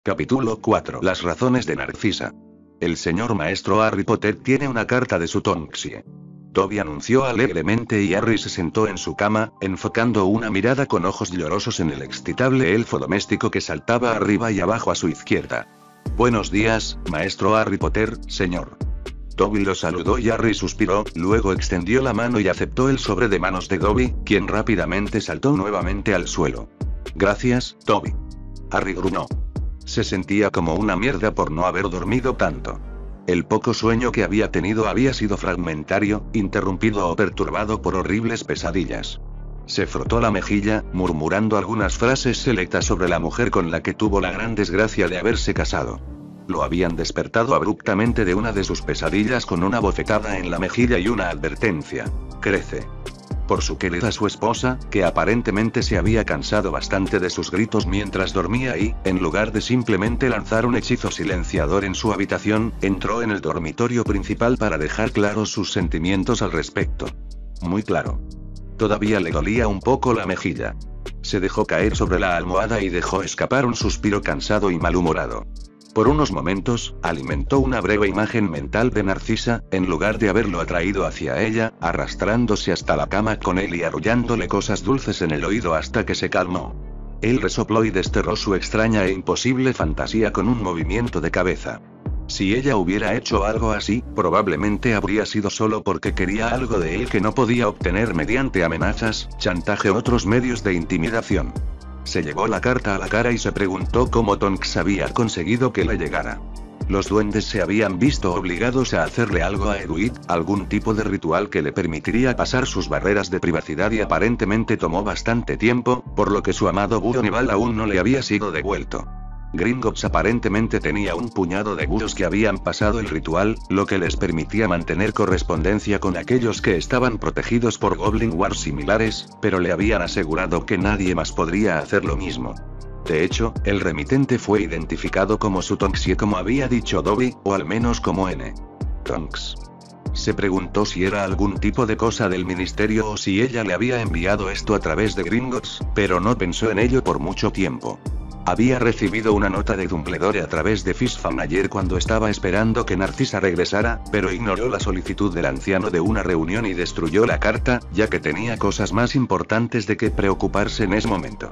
Capítulo 4. Las razones de Narcisa. El señor maestro Harry Potter tiene una carta de su Tonks. Dobby anunció alegremente y Harry se sentó en su cama, enfocando una mirada con ojos llorosos en el excitable elfo doméstico que saltaba arriba y abajo a su izquierda. Buenos días, maestro Harry Potter, señor. Dobby lo saludó y Harry suspiró, luego extendió la mano y aceptó el sobre de manos de Dobby, quien rápidamente saltó nuevamente al suelo. Gracias, Dobby. Harry gruñó. Se sentía como una mierda por no haber dormido tanto. El poco sueño que había tenido había sido fragmentario, interrumpido o perturbado por horribles pesadillas. Se frotó la mejilla, murmurando algunas frases selectas sobre la mujer con la que tuvo la gran desgracia de haberse casado. Lo habían despertado abruptamente de una de sus pesadillas con una bofetada en la mejilla y una advertencia. Crece. Por su querida su esposa, que aparentemente se había cansado bastante de sus gritos mientras dormía y, en lugar de simplemente lanzar un hechizo silenciador en su habitación, entró en el dormitorio principal para dejar claros sus sentimientos al respecto. Muy claro. Todavía le dolía un poco la mejilla. Se dejó caer sobre la almohada y dejó escapar un suspiro cansado y malhumorado. Por unos momentos, alimentó una breve imagen mental de Narcisa, en lugar de haberlo atraído hacia ella, arrastrándose hasta la cama con él y arrullándole cosas dulces en el oído hasta que se calmó. Él resopló y desterró su extraña e imposible fantasía con un movimiento de cabeza. Si ella hubiera hecho algo así, probablemente habría sido solo porque quería algo de él que no podía obtener mediante amenazas, chantaje u otros medios de intimidación. Se llevó la carta a la cara y se preguntó cómo Tonks había conseguido que le llegara. Los duendes se habían visto obligados a hacerle algo a Edward, algún tipo de ritual que le permitiría pasar sus barreras de privacidad y aparentemente tomó bastante tiempo, por lo que su amado búho nival aún no le había sido devuelto. Gringotts aparentemente tenía un puñado de búhos que habían pasado el ritual, lo que les permitía mantener correspondencia con aquellos que estaban protegidos por Goblin Wars similares, pero le habían asegurado que nadie más podría hacer lo mismo. De hecho, el remitente fue identificado como su Tonks como había dicho Dobby, o al menos como N. Tonks. Se preguntó si era algún tipo de cosa del ministerio o si ella le había enviado esto a través de Gringotts, pero no pensó en ello por mucho tiempo. Había recibido una nota de Dumbledore a través de Fishfang ayer cuando estaba esperando que Narcisa regresara, pero ignoró la solicitud del anciano de una reunión y destruyó la carta, ya que tenía cosas más importantes de que preocuparse en ese momento.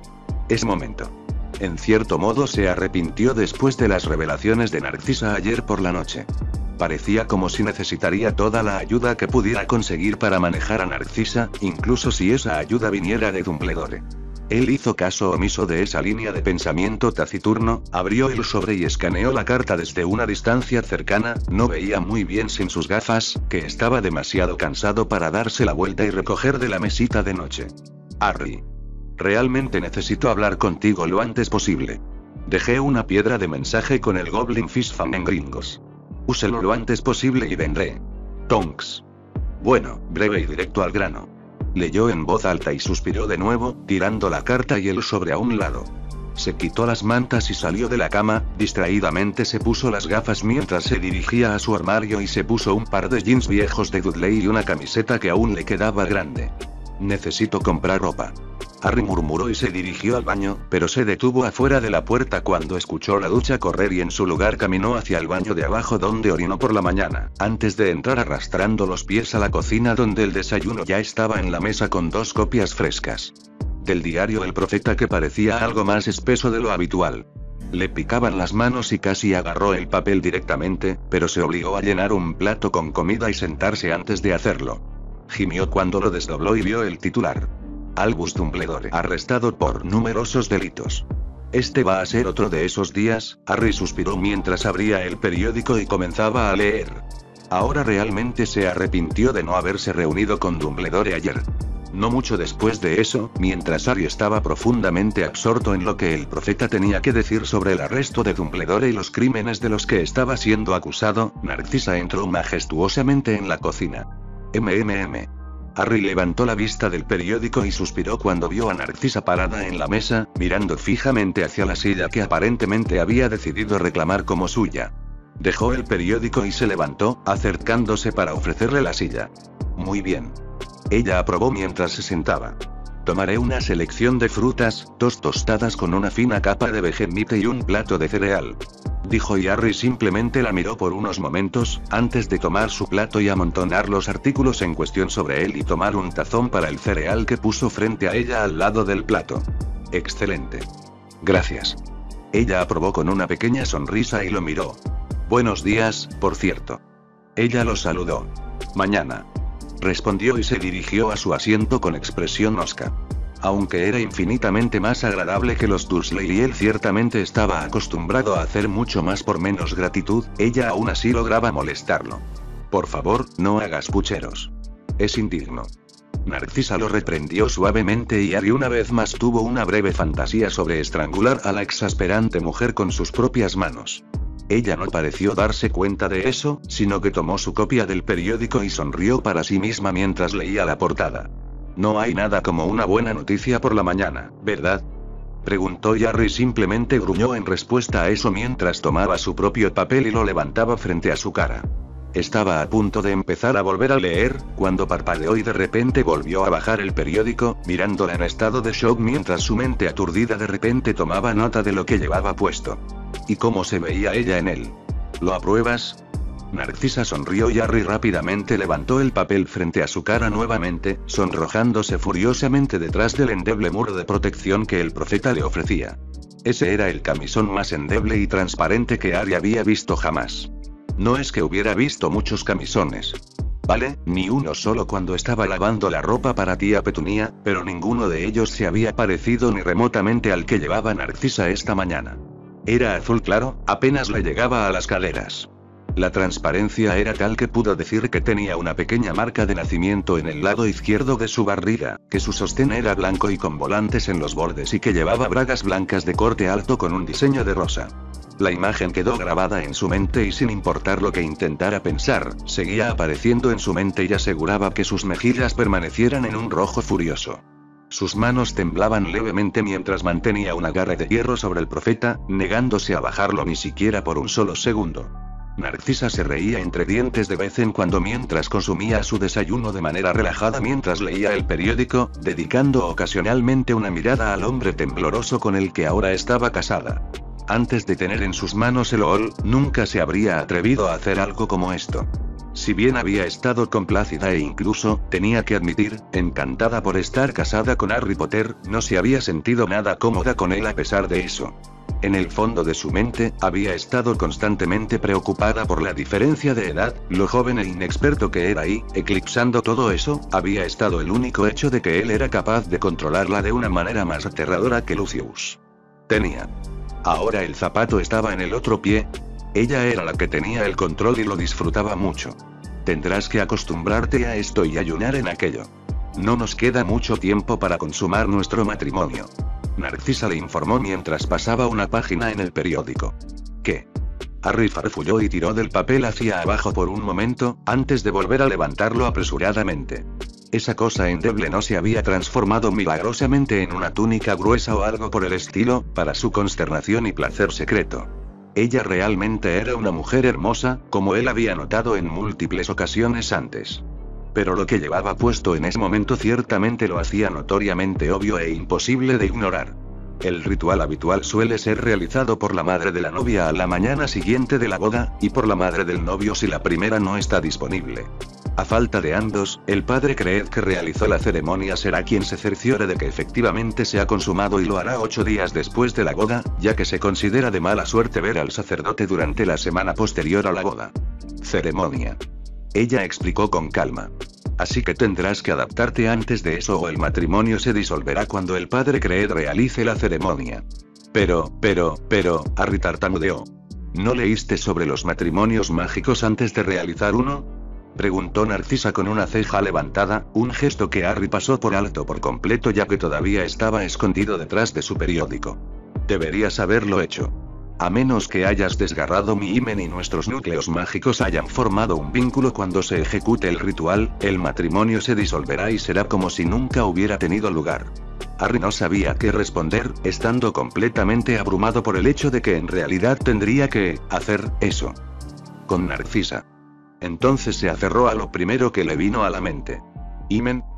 En cierto modo se arrepintió después de las revelaciones de Narcisa ayer por la noche. Parecía como si necesitaría toda la ayuda que pudiera conseguir para manejar a Narcisa, incluso si esa ayuda viniera de Dumbledore. Él hizo caso omiso de esa línea de pensamiento taciturno, abrió el sobre y escaneó la carta desde una distancia cercana, no veía muy bien sin sus gafas, que estaba demasiado cansado para darse la vuelta y recoger de la mesita de noche. Harry. Realmente necesito hablar contigo lo antes posible. Dejé una piedra de mensaje con el Goblin Fishfang en Gringotts. Úselo lo antes posible y vendré. Tonks. Bueno, breve y directo al grano. Leyó en voz alta y suspiró de nuevo, tirando la carta y el sobre a un lado. Se quitó las mantas y salió de la cama, distraídamente se puso las gafas mientras se dirigía a su armario y se puso un par de jeans viejos de Dudley y una camiseta que aún le quedaba grande. Necesito comprar ropa. Harry murmuró y se dirigió al baño, pero se detuvo afuera de la puerta cuando escuchó la ducha correr y en su lugar caminó hacia el baño de abajo donde orinó por la mañana, antes de entrar arrastrando los pies a la cocina donde el desayuno ya estaba en la mesa con 2 copias frescas. Del diario El Profeta que parecía algo más espeso de lo habitual. Le picaban las manos y casi agarró el papel directamente, pero se obligó a llenar un plato con comida y sentarse antes de hacerlo. Gimió cuando lo desdobló y vio el titular. Albus Dumbledore arrestado por numerosos delitos. Este va a ser otro de esos días, Harry suspiró mientras abría el periódico y comenzaba a leer. Ahora realmente se arrepintió de no haberse reunido con Dumbledore ayer. No mucho después de eso, mientras Harry estaba profundamente absorto en lo que el profeta tenía que decir sobre el arresto de Dumbledore y los crímenes de los que estaba siendo acusado, Narcisa entró majestuosamente en la cocina. Harry levantó la vista del periódico y suspiró cuando vio a Narcisa parada en la mesa, mirando fijamente hacia la silla que aparentemente había decidido reclamar como suya. Dejó el periódico y se levantó, acercándose para ofrecerle la silla. Muy bien. Ella aprobó mientras se sentaba. Tomaré una selección de frutas, 2 tostadas con una fina capa de vegemite y un plato de cereal. Dijo y Harry simplemente la miró por unos momentos, antes de tomar su plato y amontonar los artículos en cuestión sobre él y tomar un tazón para el cereal que puso frente a ella al lado del plato. Excelente. Gracias. Ella aprobó con una pequeña sonrisa y lo miró. Buenos días, por cierto. Ella lo saludó. Mañana. Respondió y se dirigió a su asiento con expresión hosca. Aunque era infinitamente más agradable que los Dursley y él ciertamente estaba acostumbrado a hacer mucho más por menos gratitud, ella aún así lograba molestarlo. Por favor, no hagas pucheros. Es indigno. Narcisa lo reprendió suavemente y Harry una vez más tuvo una breve fantasía sobre estrangular a la exasperante mujer con sus propias manos. Ella no pareció darse cuenta de eso, sino que tomó su copia del periódico y sonrió para sí misma mientras leía la portada. No hay nada como una buena noticia por la mañana, ¿verdad? Preguntó y Harry simplemente gruñó en respuesta a eso mientras tomaba su propio papel y lo levantaba frente a su cara. Estaba a punto de empezar a volver a leer, cuando parpadeó y de repente volvió a bajar el periódico, mirándola en estado de shock mientras su mente aturdida de repente tomaba nota de lo que llevaba puesto. ¿Y cómo se veía ella en él? ¿Lo apruebas? Narcisa sonrió y Harry rápidamente levantó el papel frente a su cara nuevamente, sonrojándose furiosamente detrás del endeble muro de protección que el profeta le ofrecía. Ese era el camisón más endeble y transparente que Harry había visto jamás. No es que hubiera visto muchos camisones. Vale, ni uno solo cuando estaba lavando la ropa para tía Petunia, pero ninguno de ellos se había parecido ni remotamente al que llevaba Narcisa esta mañana. Era azul claro, apenas le llegaba a las caderas. La transparencia era tal que pudo decir que tenía una pequeña marca de nacimiento en el lado izquierdo de su barriga, que su sostén era blanco y con volantes en los bordes y que llevaba bragas blancas de corte alto con un diseño de rosa. La imagen quedó grabada en su mente y sin importar lo que intentara pensar, seguía apareciendo en su mente y aseguraba que sus mejillas permanecieran en un rojo furioso. Sus manos temblaban levemente mientras mantenía un agarre de hierro sobre el profeta, negándose a bajarlo ni siquiera por un solo segundo. Narcisa se reía entre dientes de vez en cuando mientras consumía su desayuno de manera relajada mientras leía el periódico, dedicando ocasionalmente una mirada al hombre tembloroso con el que ahora estaba casada. Antes de tener en sus manos el OL, nunca se habría atrevido a hacer algo como esto. Si bien había estado complacida e incluso, tenía que admitir, encantada por estar casada con Harry Potter, no se había sentido nada cómoda con él a pesar de eso. En el fondo de su mente, había estado constantemente preocupada por la diferencia de edad, lo joven e inexperto que era y, eclipsando todo eso, había estado el único hecho de que él era capaz de controlarla de una manera más aterradora que Lucius. Tenía. Ahora el zapato estaba en el otro pie. Ella era la que tenía el control y lo disfrutaba mucho. Tendrás que acostumbrarte a esto y ayunar en aquello. No nos queda mucho tiempo para consumar nuestro matrimonio. Narcisa le informó mientras pasaba una página en el periódico. ¿Qué? Harry farfulló y tiró del papel hacia abajo por un momento, antes de volver a levantarlo apresuradamente. Esa cosa endeble no se había transformado milagrosamente en una túnica gruesa o algo por el estilo, para su consternación y placer secreto. Ella realmente era una mujer hermosa, como él había notado en múltiples ocasiones antes. Pero lo que llevaba puesto en ese momento ciertamente lo hacía notoriamente obvio e imposible de ignorar. El ritual habitual suele ser realizado por la madre de la novia a la mañana siguiente de la boda, y por la madre del novio si la primera no está disponible. A falta de ambos, el padre Creed que realizó la ceremonia será quien se cerciore de que efectivamente se ha consumado y lo hará 8 días después de la boda, ya que se considera de mala suerte ver al sacerdote durante la semana posterior a la boda. Ceremonia. Ella explicó con calma. Así que tendrás que adaptarte antes de eso o el matrimonio se disolverá cuando el padre Creed realice la ceremonia. Pero, Harry tartamudeó. ¿No leíste sobre los matrimonios mágicos antes de realizar uno? Preguntó Narcisa con una ceja levantada, un gesto que Harry pasó por alto por completo ya que todavía estaba escondido detrás de su periódico. Deberías haberlo hecho. A menos que hayas desgarrado mi himen y nuestros núcleos mágicos hayan formado un vínculo cuando se ejecute el ritual, el matrimonio se disolverá y será como si nunca hubiera tenido lugar. Harry no sabía qué responder, estando completamente abrumado por el hecho de que en realidad tendría que hacer eso. Con Narcisa. Entonces se aferró a lo primero que le vino a la mente. ¿Himen?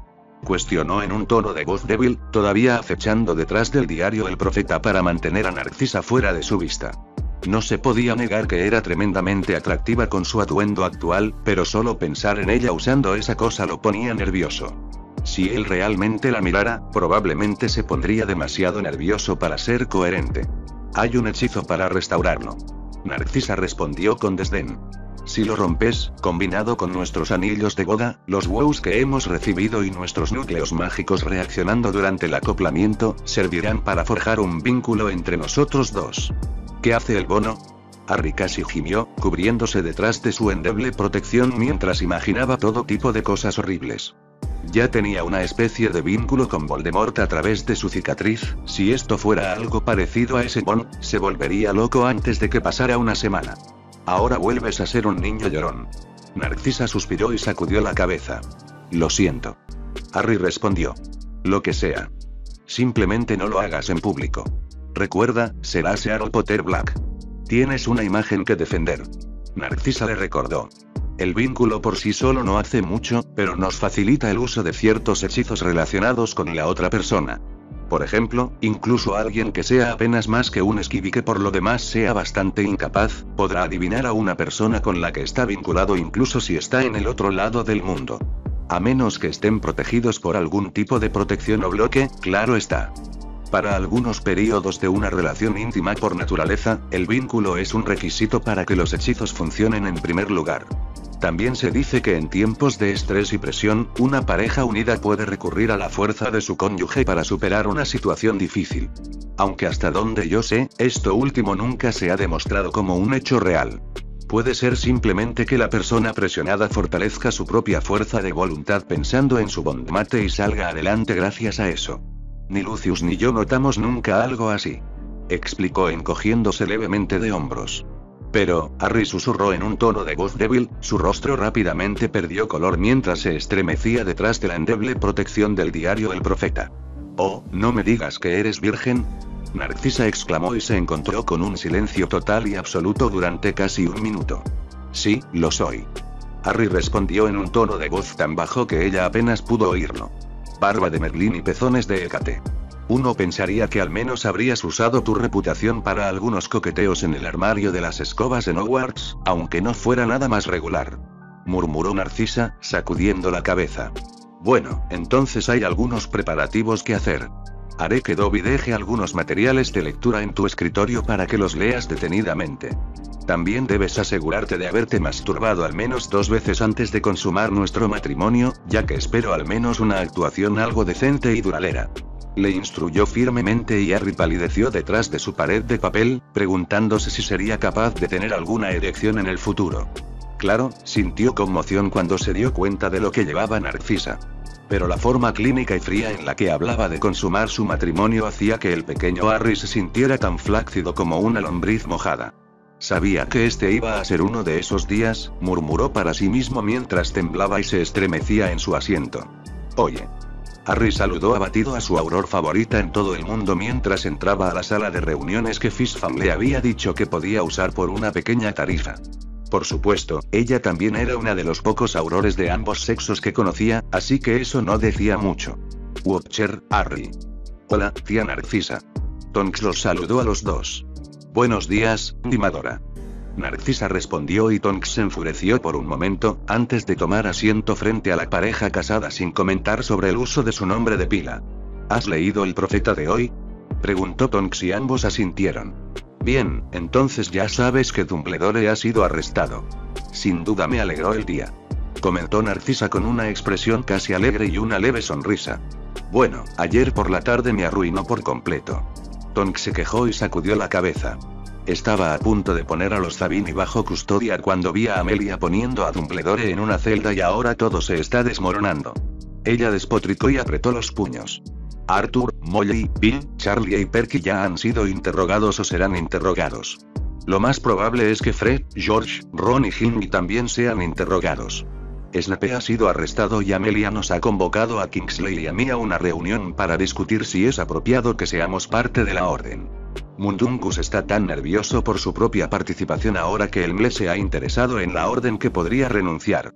Cuestionó en un tono de voz débil, todavía acechando detrás del diario El Profeta para mantener a Narcisa fuera de su vista. No se podía negar que era tremendamente atractiva con su atuendo actual, pero solo pensar en ella usando esa cosa lo ponía nervioso. Si él realmente la mirara, probablemente se pondría demasiado nervioso para ser coherente. Hay un hechizo para restaurarlo. Narcisa respondió con desdén. Si lo rompes, combinado con nuestros anillos de boda, los wows que hemos recibido y nuestros núcleos mágicos reaccionando durante el acoplamiento, servirán para forjar un vínculo entre nosotros dos. ¿Qué hace el bono? Harry casi gimió, cubriéndose detrás de su endeble protección mientras imaginaba todo tipo de cosas horribles. Ya tenía una especie de vínculo con Voldemort a través de su cicatriz. Si esto fuera algo parecido a ese bono, se volvería loco antes de que pasara una semana. Ahora vuelves a ser un niño llorón. Narcisa suspiró y sacudió la cabeza. Lo siento. Harry respondió. Lo que sea. Simplemente no lo hagas en público. Recuerda, serás Harry Potter Black. Tienes una imagen que defender. Narcisa le recordó. El vínculo por sí solo no hace mucho, pero nos facilita el uso de ciertos hechizos relacionados con la otra persona. Por ejemplo, incluso alguien que sea apenas más que un esquivi que por lo demás sea bastante incapaz, podrá adivinar a una persona con la que está vinculado incluso si está en el otro lado del mundo. A menos que estén protegidos por algún tipo de protección o bloque, claro está. Para algunos periodos de una relación íntima por naturaleza, el vínculo es un requisito para que los hechizos funcionen en primer lugar. También se dice que en tiempos de estrés y presión, una pareja unida puede recurrir a la fuerza de su cónyuge para superar una situación difícil. Aunque hasta donde yo sé, esto último nunca se ha demostrado como un hecho real. Puede ser simplemente que la persona presionada fortalezca su propia fuerza de voluntad pensando en su bondmate y salga adelante gracias a eso. Ni Lucius ni yo notamos nunca algo así. Explicó encogiéndose levemente de hombros. Pero, Harry susurró en un tono de voz débil, su rostro rápidamente perdió color mientras se estremecía detrás de la endeble protección del diario El Profeta. Oh, no me digas que eres virgen. Narcisa exclamó y se encontró con un silencio total y absoluto durante casi un minuto. Sí, lo soy. Harry respondió en un tono de voz tan bajo que ella apenas pudo oírlo. Barba de Merlín y pezones de Hécate. Uno pensaría que al menos habrías usado tu reputación para algunos coqueteos en el armario de las escobas en Hogwarts, aunque no fuera nada más regular. Murmuró Narcisa, sacudiendo la cabeza. Bueno, entonces hay algunos preparativos que hacer. Haré que Dobby deje algunos materiales de lectura en tu escritorio para que los leas detenidamente. También debes asegurarte de haberte masturbado al menos 2 veces antes de consumar nuestro matrimonio, ya que espero al menos una actuación algo decente y duradera. Le instruyó firmemente y Harry palideció detrás de su pared de papel, preguntándose si sería capaz de tener alguna erección en el futuro. Claro, sintió conmoción cuando se dio cuenta de lo que llevaba Narcisa. Pero la forma clínica y fría en la que hablaba de consumar su matrimonio hacía que el pequeño Harry se sintiera tan flácido como una lombriz mojada. Sabía que este iba a ser uno de esos días, murmuró para sí mismo mientras temblaba y se estremecía en su asiento. Oye. Harry saludó abatido a su auror favorita en todo el mundo mientras entraba a la sala de reuniones que Fishfam le había dicho que podía usar por una pequeña tarifa. Por supuesto, ella también era una de los pocos aurores de ambos sexos que conocía, así que eso no decía mucho. Watcher, Harry. Hola, tía Narcisa. Tonks los saludó a los dos. Buenos días, timadora. Narcisa respondió y Tonks se enfureció por un momento, antes de tomar asiento frente a la pareja casada sin comentar sobre el uso de su nombre de pila. ¿Has leído El Profeta de hoy? Preguntó Tonks y ambos asintieron. Bien, entonces ya sabes que Dumbledore ha sido arrestado. Sin duda me alegró el día. Comentó Narcisa con una expresión casi alegre y una leve sonrisa. Bueno, ayer por la tarde me arruinó por completo. Tonks se quejó y sacudió la cabeza. Estaba a punto de poner a los Zabini bajo custodia cuando vi a Amelia poniendo a Dumbledore en una celda y ahora todo se está desmoronando. Ella despotricó y apretó los puños. Arthur, Molly, Bill, Charlie y Perky ya han sido interrogados o serán interrogados. Lo más probable es que Fred, George, Ron y Ginny también sean interrogados. Snape ha sido arrestado y Amelia nos ha convocado a Kingsley y a mí a una reunión para discutir si es apropiado que seamos parte de la orden. Mundungus está tan nervioso por su propia participación ahora que el Mle se ha interesado en la orden que podría renunciar.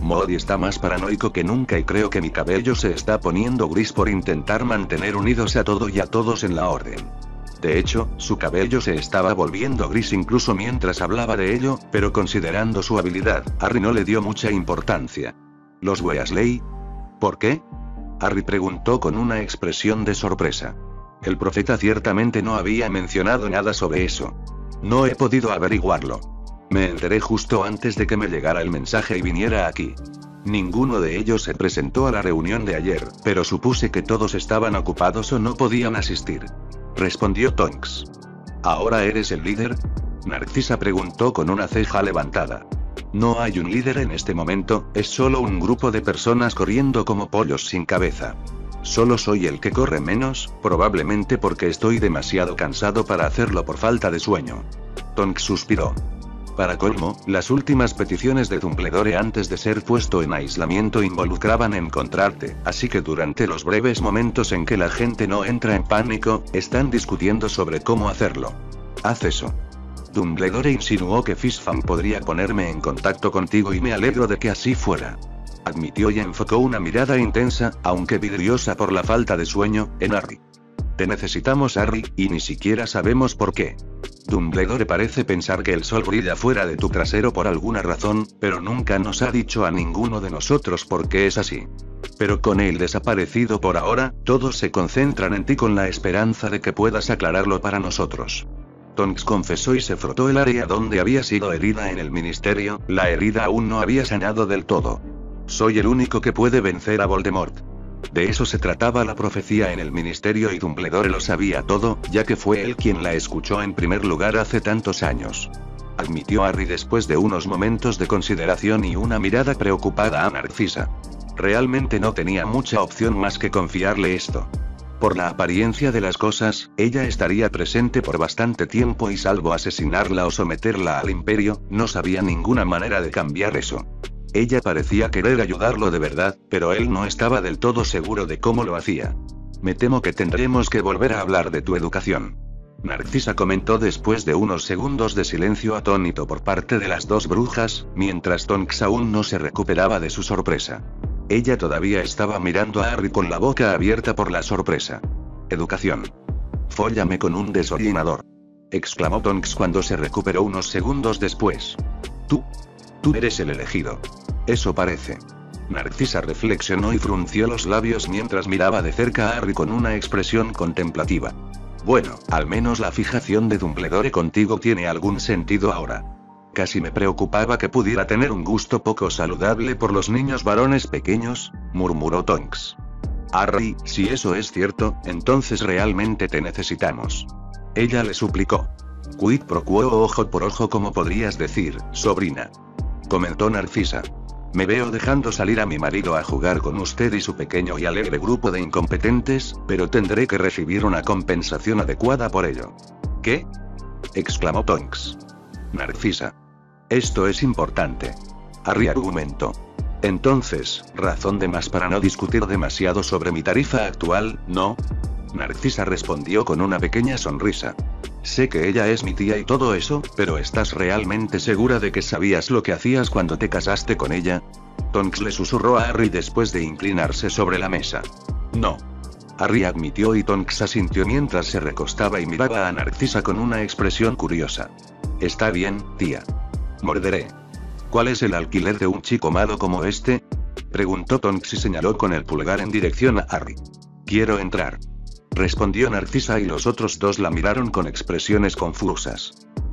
Modi está más paranoico que nunca y creo que mi cabello se está poniendo gris por intentar mantener unidos a todo y a todos en la orden. De hecho, su cabello se estaba volviendo gris incluso mientras hablaba de ello, pero considerando su habilidad, Harry no le dio mucha importancia. ¿Los Weasley? ¿Por qué? Harry preguntó con una expresión de sorpresa. El profeta ciertamente no había mencionado nada sobre eso. No he podido averiguarlo. Me enteré justo antes de que me llegara el mensaje y viniera aquí. Ninguno de ellos se presentó a la reunión de ayer, pero supuse que todos estaban ocupados o no podían asistir. Respondió Tonks. ¿Ahora eres el líder? Narcisa preguntó con una ceja levantada. No hay un líder en este momento, es solo un grupo de personas corriendo como pollos sin cabeza. Solo soy el que corre menos, probablemente porque estoy demasiado cansado para hacerlo por falta de sueño. Tonks suspiró. Para colmo, las últimas peticiones de Dumbledore antes de ser puesto en aislamiento involucraban encontrarte, así que durante los breves momentos en que la gente no entra en pánico, están discutiendo sobre cómo hacerlo. Haz eso. Dumbledore insinuó que Fishfang podría ponerme en contacto contigo y me alegro de que así fuera. Admitió y enfocó una mirada intensa, aunque vidriosa por la falta de sueño, en Harry. Te necesitamos, Harry, y ni siquiera sabemos por qué. Dumbledore parece pensar que el sol brilla fuera de tu trasero por alguna razón, pero nunca nos ha dicho a ninguno de nosotros por qué es así. Pero con él desaparecido por ahora, todos se concentran en ti con la esperanza de que puedas aclararlo para nosotros. Tonks confesó y se frotó el área donde había sido herida en el ministerio, la herida aún no había sanado del todo. Soy el único que puede vencer a Voldemort. De eso se trataba la profecía en el ministerio y Dumbledore lo sabía todo, ya que fue él quien la escuchó en primer lugar hace tantos años. Admitió Harry después de unos momentos de consideración y una mirada preocupada a Narcisa. Realmente no tenía mucha opción más que confiarle esto. Por la apariencia de las cosas, ella estaría presente por bastante tiempo y salvo asesinarla o someterla al imperio, no sabía ninguna manera de cambiar eso. Ella parecía querer ayudarlo de verdad, pero él no estaba del todo seguro de cómo lo hacía. Me temo que tendremos que volver a hablar de tu educación. Narcisa comentó después de unos segundos de silencio atónito por parte de las dos brujas, mientras Tonks aún no se recuperaba de su sorpresa. Ella todavía estaba mirando a Harry con la boca abierta por la sorpresa. Educación. Fóllame con un desollinador. Exclamó Tonks cuando se recuperó unos segundos después. Tú eres el elegido. Eso parece. Narcisa reflexionó y frunció los labios mientras miraba de cerca a Harry con una expresión contemplativa. Bueno, al menos la fijación de Dumbledore contigo tiene algún sentido ahora. Casi me preocupaba que pudiera tener un gusto poco saludable por los niños varones pequeños, murmuró Tonks. Harry, si eso es cierto, entonces realmente te necesitamos. Ella le suplicó. Quid pro quo o ojo por ojo, como podrías decir, sobrina. Comentó Narcisa. Me veo dejando salir a mi marido a jugar con usted y su pequeño y alegre grupo de incompetentes, pero tendré que recibir una compensación adecuada por ello. ¿Qué? Exclamó Tonks. Narcisa. Esto es importante. Harry argumentó. Entonces, razón de más para no discutir demasiado sobre mi tarifa actual, ¿no? Narcisa respondió con una pequeña sonrisa. Sé que ella es mi tía y todo eso, pero ¿estás realmente segura de que sabías lo que hacías cuando te casaste con ella? Tonks le susurró a Harry después de inclinarse sobre la mesa. No. Harry admitió y Tonks asintió mientras se recostaba y miraba a Narcisa con una expresión curiosa. Está bien, tía. Morderé. ¿Cuál es el alquiler de un chico malo como este? Preguntó Tonks y señaló con el pulgar en dirección a Harry. Quiero entrar. Respondió Narcisa y los otros dos la miraron con expresiones confusas.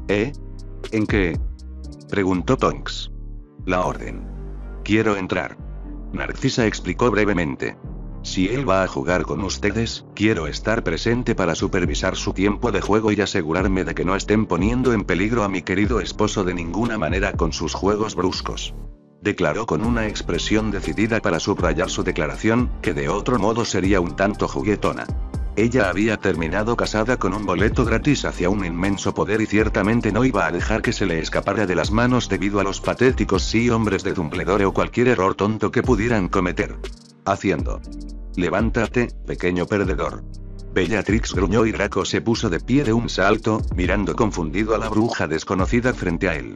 ¿En qué? Preguntó Tonks. La orden. Quiero entrar. Narcisa explicó brevemente. Si él va a jugar con ustedes, quiero estar presente para supervisar su tiempo de juego y asegurarme de que no estén poniendo en peligro a mi querido esposo de ninguna manera con sus juegos bruscos. Declaró con una expresión decidida para subrayar su declaración, que de otro modo sería un tanto juguetona. Ella había terminado casada con un boleto gratis hacia un inmenso poder y ciertamente no iba a dejar que se le escapara de las manos debido a los patéticos sí hombres de Dumbledore o cualquier error tonto que pudieran cometer. Haciendo. Levántate, pequeño perdedor. Bellatrix gruñó y Draco se puso de pie de un salto, mirando confundido a la bruja desconocida frente a él.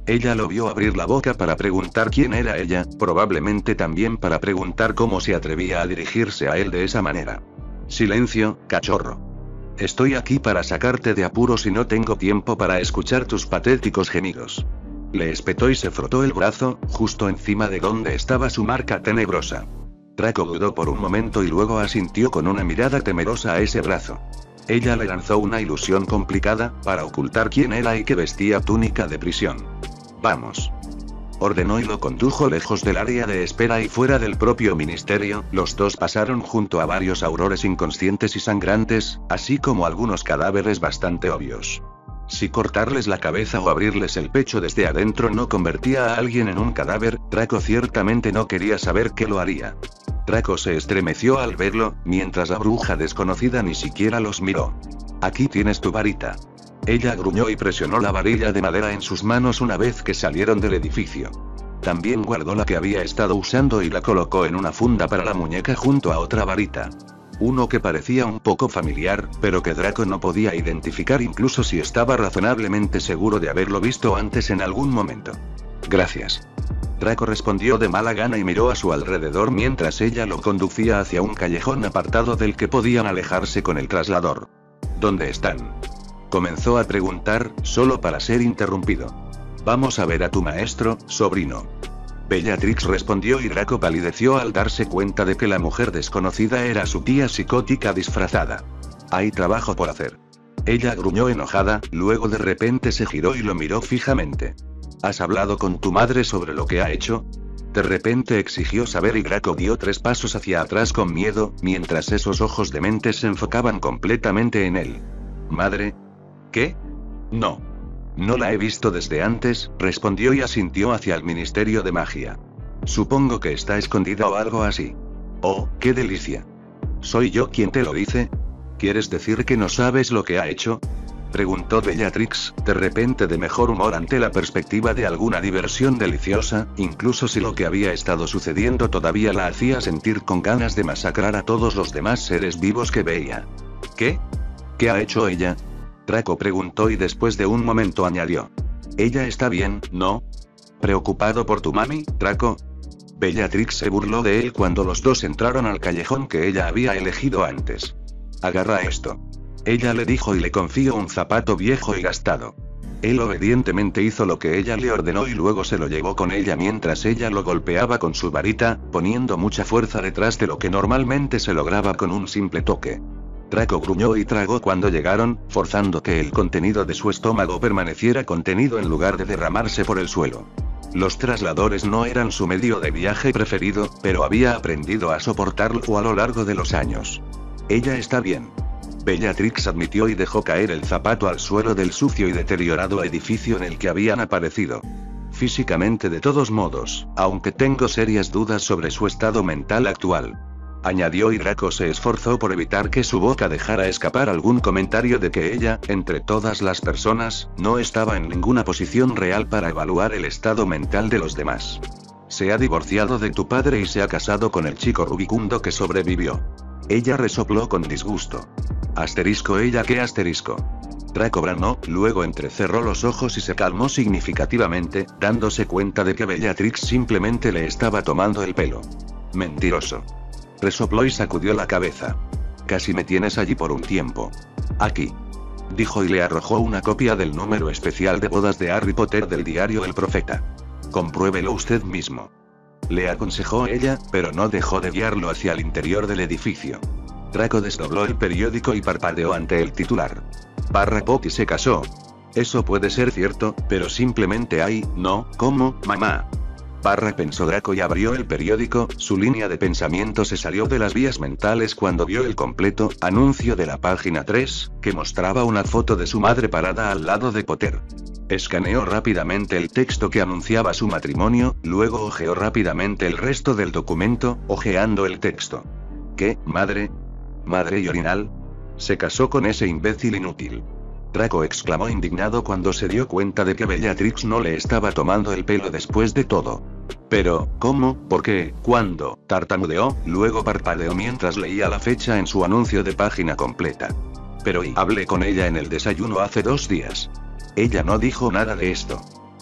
Ella lo vio abrir la boca para preguntar quién era ella, probablemente también para preguntar cómo se atrevía a dirigirse a él de esa manera. Silencio, cachorro. Estoy aquí para sacarte de apuros y no tengo tiempo para escuchar tus patéticos gemidos. Le espetó y se frotó el brazo, justo encima de donde estaba su marca tenebrosa. Draco dudó por un momento y luego asintió con una mirada temerosa a ese brazo. Ella le lanzó una ilusión complicada, para ocultar quién era y que vestía túnica de prisión. Vamos. Ordenó y lo condujo lejos del área de espera y fuera del propio ministerio. Los dos pasaron junto a varios aurores inconscientes y sangrantes, así como algunos cadáveres bastante obvios. Si cortarles la cabeza o abrirles el pecho desde adentro no convertía a alguien en un cadáver, Draco ciertamente no quería saber qué lo haría. Draco se estremeció al verlo, mientras la bruja desconocida ni siquiera los miró. Aquí tienes tu varita. Ella gruñó y presionó la varilla de madera en sus manos una vez que salieron del edificio. También guardó la que había estado usando y la colocó en una funda para la muñeca junto a otra varita. Uno que parecía un poco familiar, pero que Draco no podía identificar incluso si estaba razonablemente seguro de haberlo visto antes en algún momento. Gracias. Draco respondió de mala gana y miró a su alrededor mientras ella lo conducía hacia un callejón apartado del que podían alejarse con el traslador. ¿Dónde están? Comenzó a preguntar, solo para ser interrumpido. Vamos a ver a tu maestro, sobrino. Bellatrix respondió y Draco palideció al darse cuenta de que la mujer desconocida era su tía psicótica disfrazada. Hay trabajo por hacer. Ella gruñó enojada, luego de repente se giró y lo miró fijamente. ¿Has hablado con tu madre sobre lo que ha hecho? De repente exigió saber y Draco dio 3 pasos hacia atrás con miedo, mientras esos ojos dementes se enfocaban completamente en él. ¿Madre? ¿Qué? No. No la he visto desde antes, respondió y asintió hacia el Ministerio de Magia. Supongo que está escondida o algo así. Oh, qué delicia. ¿Soy yo quien te lo dice? ¿Quieres decir que no sabes lo que ha hecho? Preguntó Bellatrix, de repente de mejor humor ante la perspectiva de alguna diversión deliciosa, incluso si lo que había estado sucediendo todavía la hacía sentir con ganas de masacrar a todos los demás seres vivos que veía. ¿Qué? ¿Qué ha hecho ella? Draco preguntó y después de un momento añadió. Ella está bien, ¿no? ¿Preocupado por tu mami, Draco? Bellatrix se burló de él cuando los dos entraron al callejón que ella había elegido antes. Agarra esto. Ella le dijo y le confió un zapato viejo y gastado. Él obedientemente hizo lo que ella le ordenó y luego se lo llevó con ella mientras ella lo golpeaba con su varita, poniendo mucha fuerza detrás de lo que normalmente se lograba con un simple toque. Draco gruñó y tragó cuando llegaron, forzando que el contenido de su estómago permaneciera contenido en lugar de derramarse por el suelo. Los trasladores no eran su medio de viaje preferido, pero había aprendido a soportarlo a lo largo de los años. Ella está bien. Bellatrix admitió y dejó caer el zapato al suelo del sucio y deteriorado edificio en el que habían aparecido. Físicamente de todos modos, aunque tengo serias dudas sobre su estado mental actual. Añadió y Draco se esforzó por evitar que su boca dejara escapar algún comentario de que ella, entre todas las personas, no estaba en ninguna posición real para evaluar el estado mental de los demás. Se ha divorciado de tu padre y se ha casado con el chico rubicundo que sobrevivió. Ella resopló con disgusto. Asterisco ella qué asterisco. Draco bramó, luego entrecerró los ojos y se calmó significativamente, dándose cuenta de que Bellatrix simplemente le estaba tomando el pelo. Mentiroso. Resopló y sacudió la cabeza. Casi me tienes allí por un tiempo. Aquí. Dijo y le arrojó una copia del número especial de bodas de Harry Potter del diario El Profeta. Compruébelo usted mismo. Le aconsejó ella, pero no dejó de guiarlo hacia el interior del edificio. Draco desdobló el periódico y parpadeó ante el titular. Barra Poppy se casó. Eso puede ser cierto, pero simplemente hay, ¿no? ¿Cómo, mamá? Barra pensó Draco y abrió el periódico, su línea de pensamiento se salió de las vías mentales cuando vio el completo anuncio de la página 3, que mostraba una foto de su madre parada al lado de Potter. Escaneó rápidamente el texto que anunciaba su matrimonio, luego hojeó rápidamente el resto del documento, hojeando el texto. ¿Qué, madre? ¿Madre y orinal? Se casó con ese imbécil inútil. Draco exclamó indignado cuando se dio cuenta de que Bellatrix no le estaba tomando el pelo después de todo. Pero, ¿cómo? ¿Por qué? ¿Cuándo? Tartamudeó, luego parpadeó mientras leía la fecha en su anuncio de página completa. Pero hablé con ella en el desayuno hace 2 días. Ella no dijo nada de esto.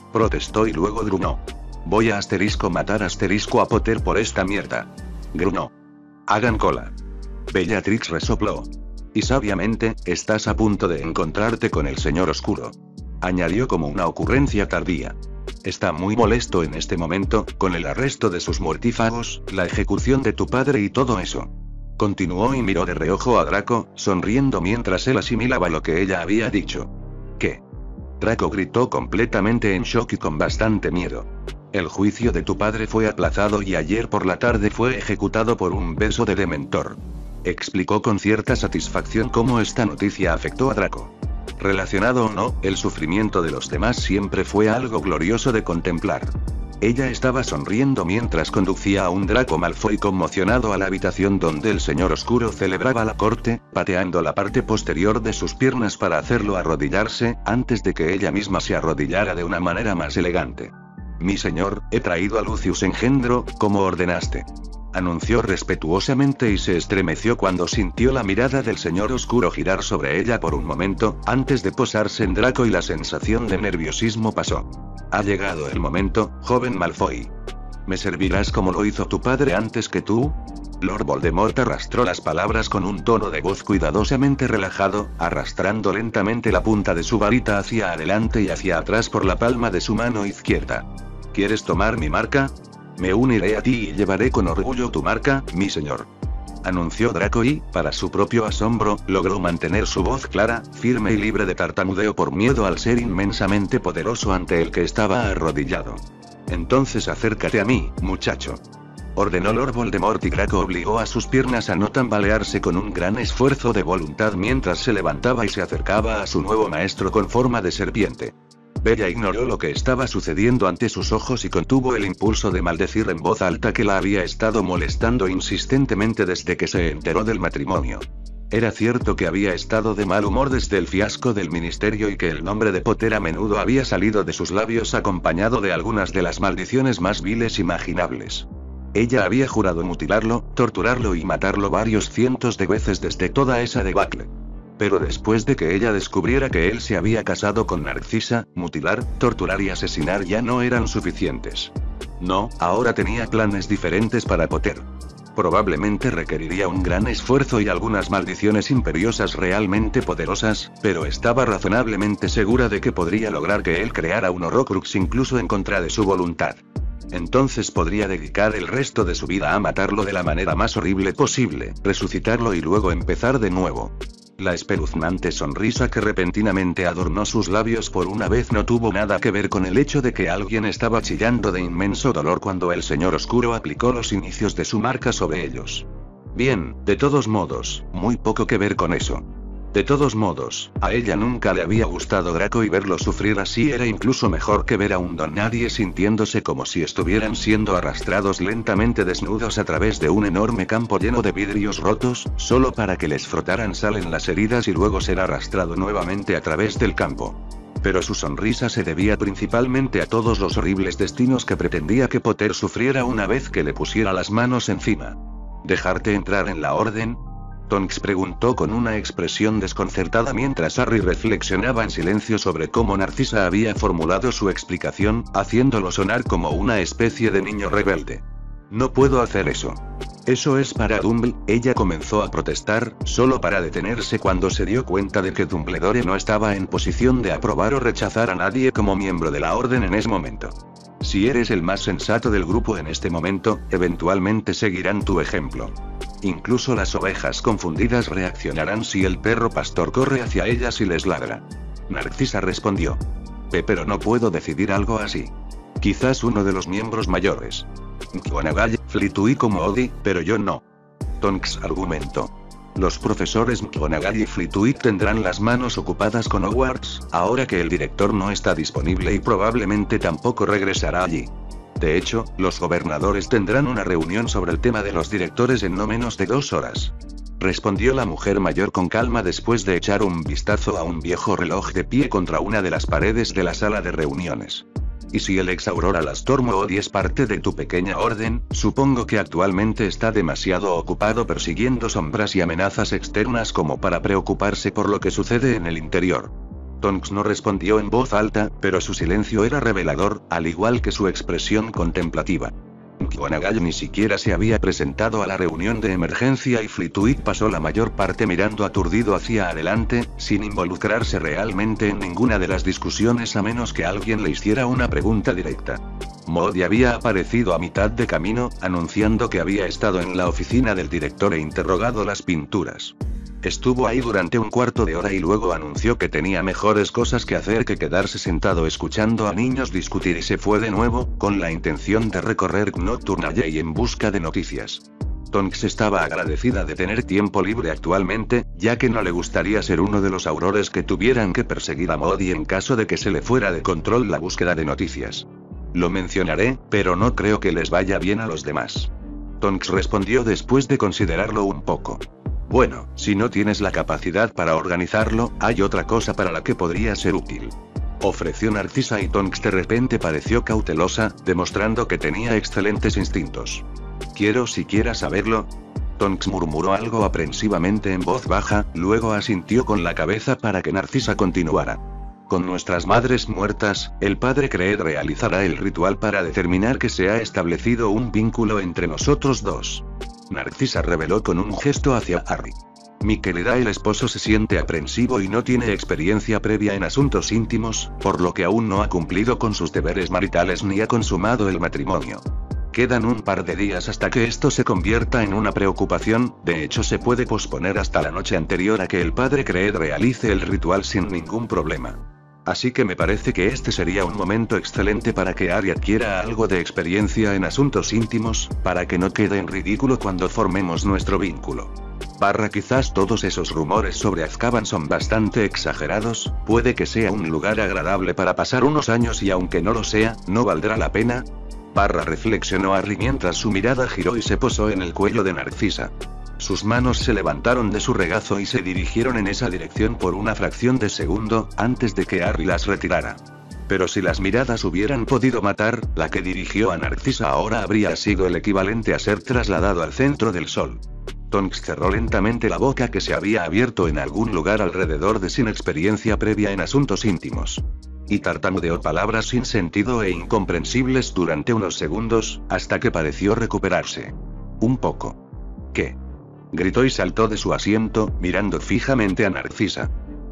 Protestó y luego gruñó. Voy a matar a Potter por esta mierda. Gruñó. Hagan cola. Bellatrix resopló. Y sabiamente, estás a punto de encontrarte con el Señor Oscuro. Añadió como una ocurrencia tardía. Está muy molesto en este momento, con el arresto de sus mortífagos, la ejecución de tu padre y todo eso. Continuó y miró de reojo a Draco, sonriendo mientras él asimilaba lo que ella había dicho. ¿Qué? Draco gritó completamente en shock y con bastante miedo. El juicio de tu padre fue aplazado y ayer por la tarde fue ejecutado por un beso de Dementor. Explicó con cierta satisfacción cómo esta noticia afectó a Draco. Relacionado o no, el sufrimiento de los demás siempre fue algo glorioso de contemplar. Ella estaba sonriendo mientras conducía a un Draco Malfoy conmocionado a la habitación donde el Señor Oscuro celebraba la corte, pateando la parte posterior de sus piernas para hacerlo arrodillarse, antes de que ella misma se arrodillara de una manera más elegante. Mi señor, he traído a Lucius engendro, como ordenaste. Anunció respetuosamente y se estremeció cuando sintió la mirada del Señor Oscuro girar sobre ella por un momento, antes de posarse en Draco y la sensación de nerviosismo pasó. Ha llegado el momento, joven Malfoy. ¿Me servirás como lo hizo tu padre antes que tú? Lord Voldemort arrastró las palabras con un tono de voz cuidadosamente relajado, arrastrando lentamente la punta de su varita hacia adelante y hacia atrás por la palma de su mano izquierda. ¿Quieres tomar mi marca? Me uniré a ti y llevaré con orgullo tu marca, mi señor. Anunció Draco y, para su propio asombro, logró mantener su voz clara, firme y libre de tartamudeo por miedo al ser inmensamente poderoso ante el que estaba arrodillado. Entonces acércate a mí, muchacho. Ordenó Lord Voldemort y Draco obligó a sus piernas a no tambalearse con un gran esfuerzo de voluntad mientras se levantaba y se acercaba a su nuevo maestro con forma de serpiente. Bella ignoró lo que estaba sucediendo ante sus ojos y contuvo el impulso de maldecir en voz alta que la había estado molestando insistentemente desde que se enteró del matrimonio. Era cierto que había estado de mal humor desde el fiasco del ministerio y que el nombre de Potter a menudo había salido de sus labios acompañado de algunas de las maldiciones más viles imaginables. Ella había jurado mutilarlo, torturarlo y matarlo varios cientos de veces desde toda esa debacle. Pero después de que ella descubriera que él se había casado con Narcisa, mutilar, torturar y asesinar ya no eran suficientes. No, ahora tenía planes diferentes para Potter. Probablemente requeriría un gran esfuerzo y algunas maldiciones imperiosas realmente poderosas, pero estaba razonablemente segura de que podría lograr que él creara un Horrocrux incluso en contra de su voluntad. Entonces podría dedicar el resto de su vida a matarlo de la manera más horrible posible, resucitarlo y luego empezar de nuevo. La espeluznante sonrisa que repentinamente adornó sus labios por una vez no tuvo nada que ver con el hecho de que alguien estaba chillando de inmenso dolor cuando el Señor Oscuro aplicó los inicios de su marca sobre ellos. Bien, de todos modos, muy poco que ver con eso. De todos modos, a ella nunca le había gustado Draco y verlo sufrir así era incluso mejor que ver a un don nadie sintiéndose como si estuvieran siendo arrastrados lentamente desnudos a través de un enorme campo lleno de vidrios rotos, solo para que les frotaran sal en las heridas y luego ser arrastrado nuevamente a través del campo. Pero su sonrisa se debía principalmente a todos los horribles destinos que pretendía que Potter sufriera una vez que le pusiera las manos encima. ¿Dejarte entrar en la orden? Tonks preguntó con una expresión desconcertada mientras Harry reflexionaba en silencio sobre cómo Narcisa había formulado su explicación, haciéndolo sonar como una especie de niño rebelde. No puedo hacer eso. Eso es para Dumbledore, ella comenzó a protestar, solo para detenerse cuando se dio cuenta de que Dumbledore no estaba en posición de aprobar o rechazar a nadie como miembro de la orden en ese momento. Si eres el más sensato del grupo en este momento, eventualmente seguirán tu ejemplo. Incluso las ovejas confundidas reaccionarán si el perro pastor corre hacia ellas y les ladra. Narcisa respondió. Pero no puedo decidir algo así. Quizás uno de los miembros mayores. McGonagall, Flitwick como Modi, pero yo no. Tonks argumentó. Los profesores McGonagall y Flitwick tendrán las manos ocupadas con Hogwarts, ahora que el director no está disponible y probablemente tampoco regresará allí. De hecho, los gobernadores tendrán una reunión sobre el tema de los directores en no menos de 2 horas. Respondió la mujer mayor con calma después de echar un vistazo a un viejo reloj de pie contra una de las paredes de la sala de reuniones. Y si el ex Aurora Lastormodi es parte de tu pequeña orden, supongo que actualmente está demasiado ocupado persiguiendo sombras y amenazas externas como para preocuparse por lo que sucede en el interior. Tonks no respondió en voz alta, pero su silencio era revelador, al igual que su expresión contemplativa. McGonagall ni siquiera se había presentado a la reunión de emergencia y Flitwick pasó la mayor parte mirando aturdido hacia adelante, sin involucrarse realmente en ninguna de las discusiones a menos que alguien le hiciera una pregunta directa. Modi había aparecido a mitad de camino, anunciando que había estado en la oficina del director e interrogado las pinturas. Estuvo ahí durante un cuarto de hora y luego anunció que tenía mejores cosas que hacer que quedarse sentado escuchando a niños discutir y se fue de nuevo, con la intención de recorrer Nocturnalley en busca de noticias. Tonks estaba agradecida de tener tiempo libre actualmente, ya que no le gustaría ser uno de los aurores que tuvieran que perseguir a Modi en caso de que se le fuera de control la búsqueda de noticias. Lo mencionaré, pero no creo que les vaya bien a los demás. Tonks respondió después de considerarlo un poco. Bueno, si no tienes la capacidad para organizarlo, hay otra cosa para la que podría ser útil. Ofreció Narcisa y Tonks de repente pareció cautelosa, demostrando que tenía excelentes instintos. ¿Quiero siquiera saberlo? Tonks murmuró algo aprensivamente en voz baja, luego asintió con la cabeza para que Narcisa continuara. Con nuestras madres muertas, el padre Creed realizará el ritual para determinar que se ha establecido un vínculo entre nosotros dos. Narcisa reveló con un gesto hacia Harry. Mi querida, el esposo se siente aprensivo y no tiene experiencia previa en asuntos íntimos, por lo que aún no ha cumplido con sus deberes maritales ni ha consumado el matrimonio. Quedan un par de días hasta que esto se convierta en una preocupación, de hecho se puede posponer hasta la noche anterior a que el padre Creed realice el ritual sin ningún problema. Así que me parece que este sería un momento excelente para que Harry adquiera algo de experiencia en asuntos íntimos, para que no quede en ridículo cuando formemos nuestro vínculo. Quizás todos esos rumores sobre Azkaban son bastante exagerados, puede que sea un lugar agradable para pasar unos años y aunque no lo sea, ¿no valdrá la pena? Reflexionó Harry mientras su mirada giró y se posó en el cuello de Narcisa. Sus manos se levantaron de su regazo y se dirigieron en esa dirección por una fracción de segundo, antes de que Harry las retirara. Pero si las miradas hubieran podido matar, la que dirigió a Narcisa ahora habría sido el equivalente a ser trasladado al centro del sol. Tonks cerró lentamente la boca que se había abierto en algún lugar alrededor de sin experiencia previa en asuntos íntimos. Y tartamudeó palabras sin sentido e incomprensibles durante unos segundos, hasta que pareció recuperarse. Un poco. ¿Qué? Gritó y saltó de su asiento, mirando fijamente a Narcisa.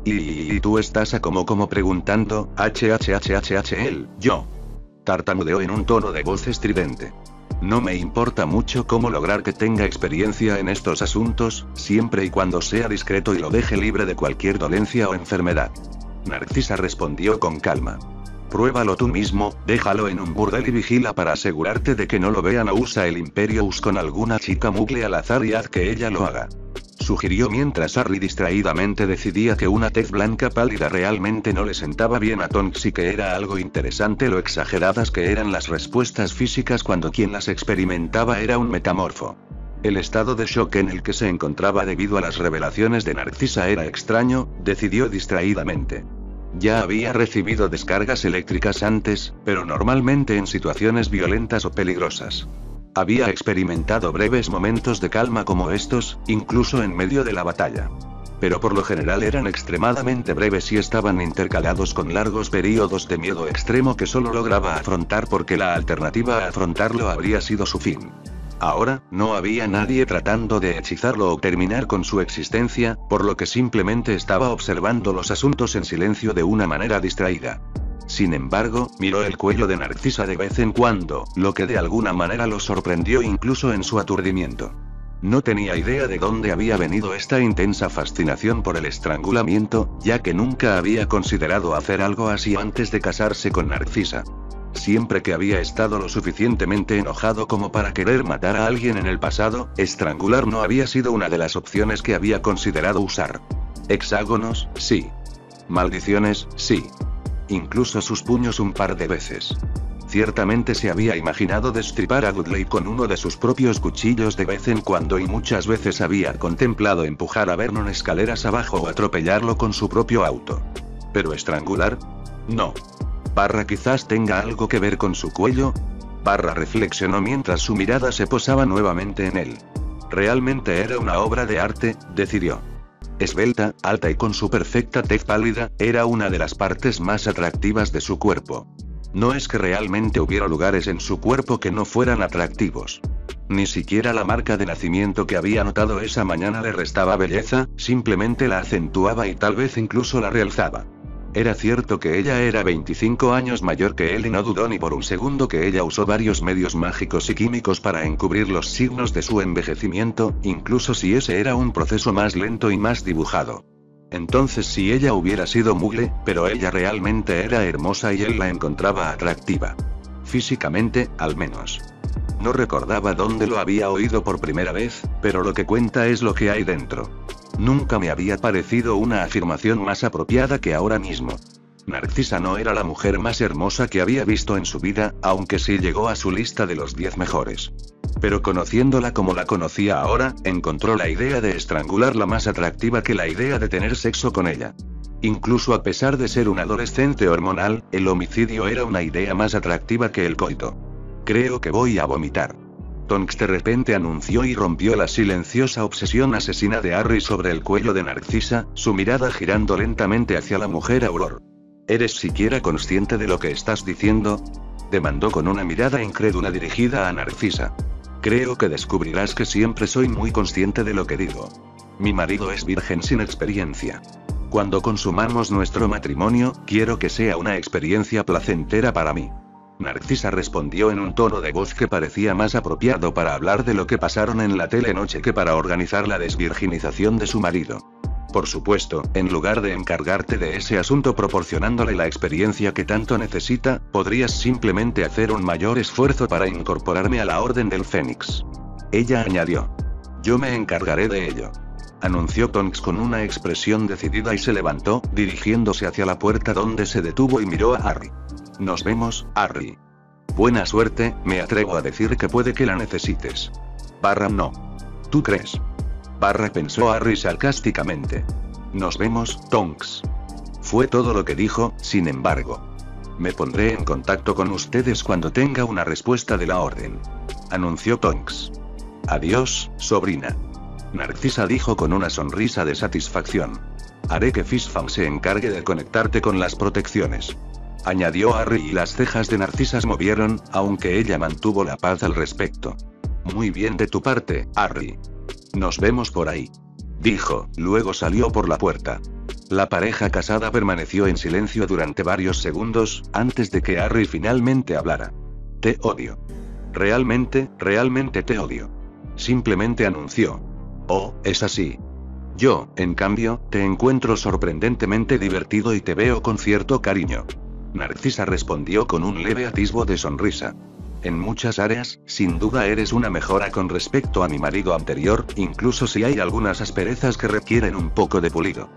¿Y tú estás como preguntando, él, yo? Tartamudeó en un tono de voz estridente. No me importa mucho cómo lograr que tenga experiencia en estos asuntos, siempre y cuando sea discreto y lo deje libre de cualquier dolencia o enfermedad. Narcisa respondió con calma. Pruébalo tú mismo, déjalo en un burdel y vigila para asegurarte de que no lo vean o usa el Imperius con alguna chica muggle al azar y haz que ella lo haga. Sugirió mientras Harry distraídamente decidía que una tez blanca pálida realmente no le sentaba bien a Tonks y que era algo interesante lo exageradas que eran las respuestas físicas cuando quien las experimentaba era un metamorfo. El estado de shock en el que se encontraba debido a las revelaciones de Narcisa era extraño, decidió distraídamente. Ya había recibido descargas eléctricas antes, pero normalmente en situaciones violentas o peligrosas. Había experimentado breves momentos de calma como estos, incluso en medio de la batalla. Pero por lo general eran extremadamente breves y estaban intercalados con largos períodos de miedo extremo que solo lograba afrontar porque la alternativa a afrontarlo habría sido su fin. Ahora, no había nadie tratando de hechizarlo o terminar con su existencia, por lo que simplemente estaba observando los asuntos en silencio de una manera distraída. Sin embargo, miró el cuello de Narcisa de vez en cuando, lo que de alguna manera lo sorprendió incluso en su aturdimiento. No tenía idea de dónde había venido esta intensa fascinación por el estrangulamiento, ya que nunca había considerado hacer algo así antes de casarse con Narcisa. Siempre que había estado lo suficientemente enojado como para querer matar a alguien en el pasado, estrangular no había sido una de las opciones que había considerado usar. Hexágonos, sí. Maldiciones, sí. Incluso sus puños un par de veces. Ciertamente se había imaginado destripar a Dudley con uno de sus propios cuchillos de vez en cuando y muchas veces había contemplado empujar a Vernon escaleras abajo o atropellarlo con su propio auto. ¿Pero estrangular? No. Quizás tenga algo que ver con su cuello. Reflexionó mientras su mirada se posaba nuevamente en él. Realmente era una obra de arte, decidió. Esbelta, alta y con su perfecta tez pálida, era una de las partes más atractivas de su cuerpo. No es que realmente hubiera lugares en su cuerpo que no fueran atractivos. Ni siquiera la marca de nacimiento que había notado esa mañana le restaba belleza, simplemente la acentuaba y tal vez incluso la realzaba. Era cierto que ella era 25 años mayor que él y no dudó ni por un segundo que ella usó varios medios mágicos y químicos para encubrir los signos de su envejecimiento, incluso si ese era un proceso más lento y más dibujado. Entonces si ella hubiera sido Muggle, pero ella realmente era hermosa y él la encontraba atractiva. Físicamente, al menos. No recordaba dónde lo había oído por primera vez, pero lo que cuenta es lo que hay dentro. Nunca me había parecido una afirmación más apropiada que ahora mismo. Narcisa no era la mujer más hermosa que había visto en su vida, aunque sí llegó a su lista de los 10 mejores. Pero conociéndola como la conocía ahora, encontró la idea de estrangularla más atractiva que la idea de tener sexo con ella. Incluso a pesar de ser un adolescente hormonal, el homicidio era una idea más atractiva que el coito. Creo que voy a vomitar. Tonks de repente anunció y rompió la silenciosa obsesión asesina de Harry sobre el cuello de Narcisa, su mirada girando lentamente hacia la mujer Auror. ¿Eres siquiera consciente de lo que estás diciendo?, demandó con una mirada incrédula dirigida a Narcisa. Creo que descubrirás que siempre soy muy consciente de lo que digo. Mi marido es virgen sin experiencia. Cuando consumamos nuestro matrimonio, quiero que sea una experiencia placentera para mí. Narcisa respondió en un tono de voz que parecía más apropiado para hablar de lo que pasaron en la telenoche que para organizar la desvirginización de su marido. Por supuesto, en lugar de encargarte de ese asunto proporcionándole la experiencia que tanto necesita, podrías simplemente hacer un mayor esfuerzo para incorporarme a la Orden del Fénix. Ella añadió. Yo me encargaré de ello. Anunció Tonks con una expresión decidida y se levantó, dirigiéndose hacia la puerta donde se detuvo y miró a Harry. Nos vemos, Harry. Buena suerte, me atrevo a decir que puede que la necesites. No. ¿Tú crees? Pensó Harry sarcásticamente. Nos vemos, Tonks. Fue todo lo que dijo, sin embargo. Me pondré en contacto con ustedes cuando tenga una respuesta de la orden. Anunció Tonks. Adiós, sobrina. Narcisa dijo con una sonrisa de satisfacción. Haré que Fishfam se encargue de conectarte con las protecciones. Añadió Harry y las cejas de Narcisa se movieron, aunque ella mantuvo la paz al respecto. Muy bien de tu parte, Harry. Nos vemos por ahí. Dijo, luego salió por la puerta. La pareja casada permaneció en silencio durante varios segundos, antes de que Harry finalmente hablara. Te odio. Realmente te odio. Simplemente anunció. Oh, es así. Yo, en cambio, te encuentro sorprendentemente divertido y te veo con cierto cariño. Narcisa respondió con un leve atisbo de sonrisa. En muchas áreas, sin duda eres una mejora con respecto a mi marido anterior, incluso si hay algunas asperezas que requieren un poco de pulido.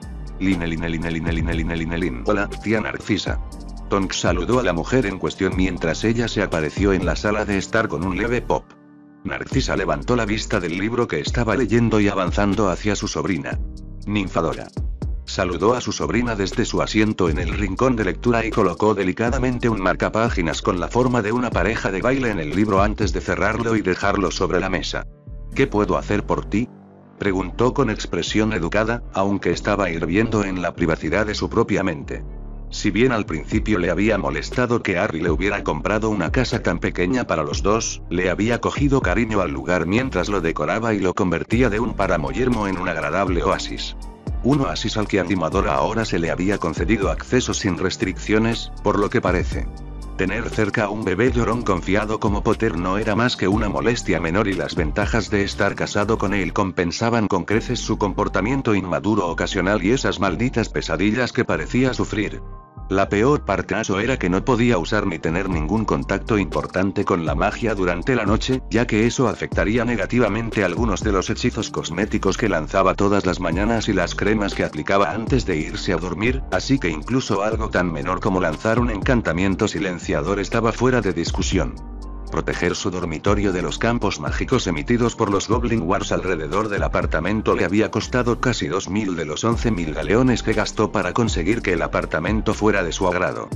Hola, tía Narcisa. Tonks saludó a la mujer en cuestión mientras ella se apareció en la sala de estar con un leve pop. Narcisa levantó la vista del libro que estaba leyendo y avanzando hacia su sobrina. Ninfadora. Saludó a su sobrina desde su asiento en el rincón de lectura y colocó delicadamente un marcapáginas con la forma de una pareja de baile en el libro antes de cerrarlo y dejarlo sobre la mesa. ¿Qué puedo hacer por ti?, preguntó con expresión educada, aunque estaba hirviendo en la privacidad de su propia mente. Si bien al principio le había molestado que Harry le hubiera comprado una casa tan pequeña para los dos, le había cogido cariño al lugar mientras lo decoraba y lo convertía de un páramo yermo en un agradable oasis. Un oasis al que Animadora ahora se le había concedido acceso sin restricciones, por lo que parece. Tener cerca a un bebé llorón confiado como Potter no era más que una molestia menor y las ventajas de estar casado con él compensaban con creces su comportamiento inmaduro ocasional y esas malditas pesadillas que parecía sufrir. La peor parte de eso era que no podía usar ni tener ningún contacto importante con la magia durante la noche, ya que eso afectaría negativamente algunos de los hechizos cosméticos que lanzaba todas las mañanas y las cremas que aplicaba antes de irse a dormir, así que incluso algo tan menor como lanzar un encantamiento silenciador estaba fuera de discusión. Proteger su dormitorio de los campos mágicos emitidos por los Goblin Wars alrededor del apartamento le había costado casi 2.000 de los 11.000 galeones que gastó para conseguir que el apartamento fuera de su agrado.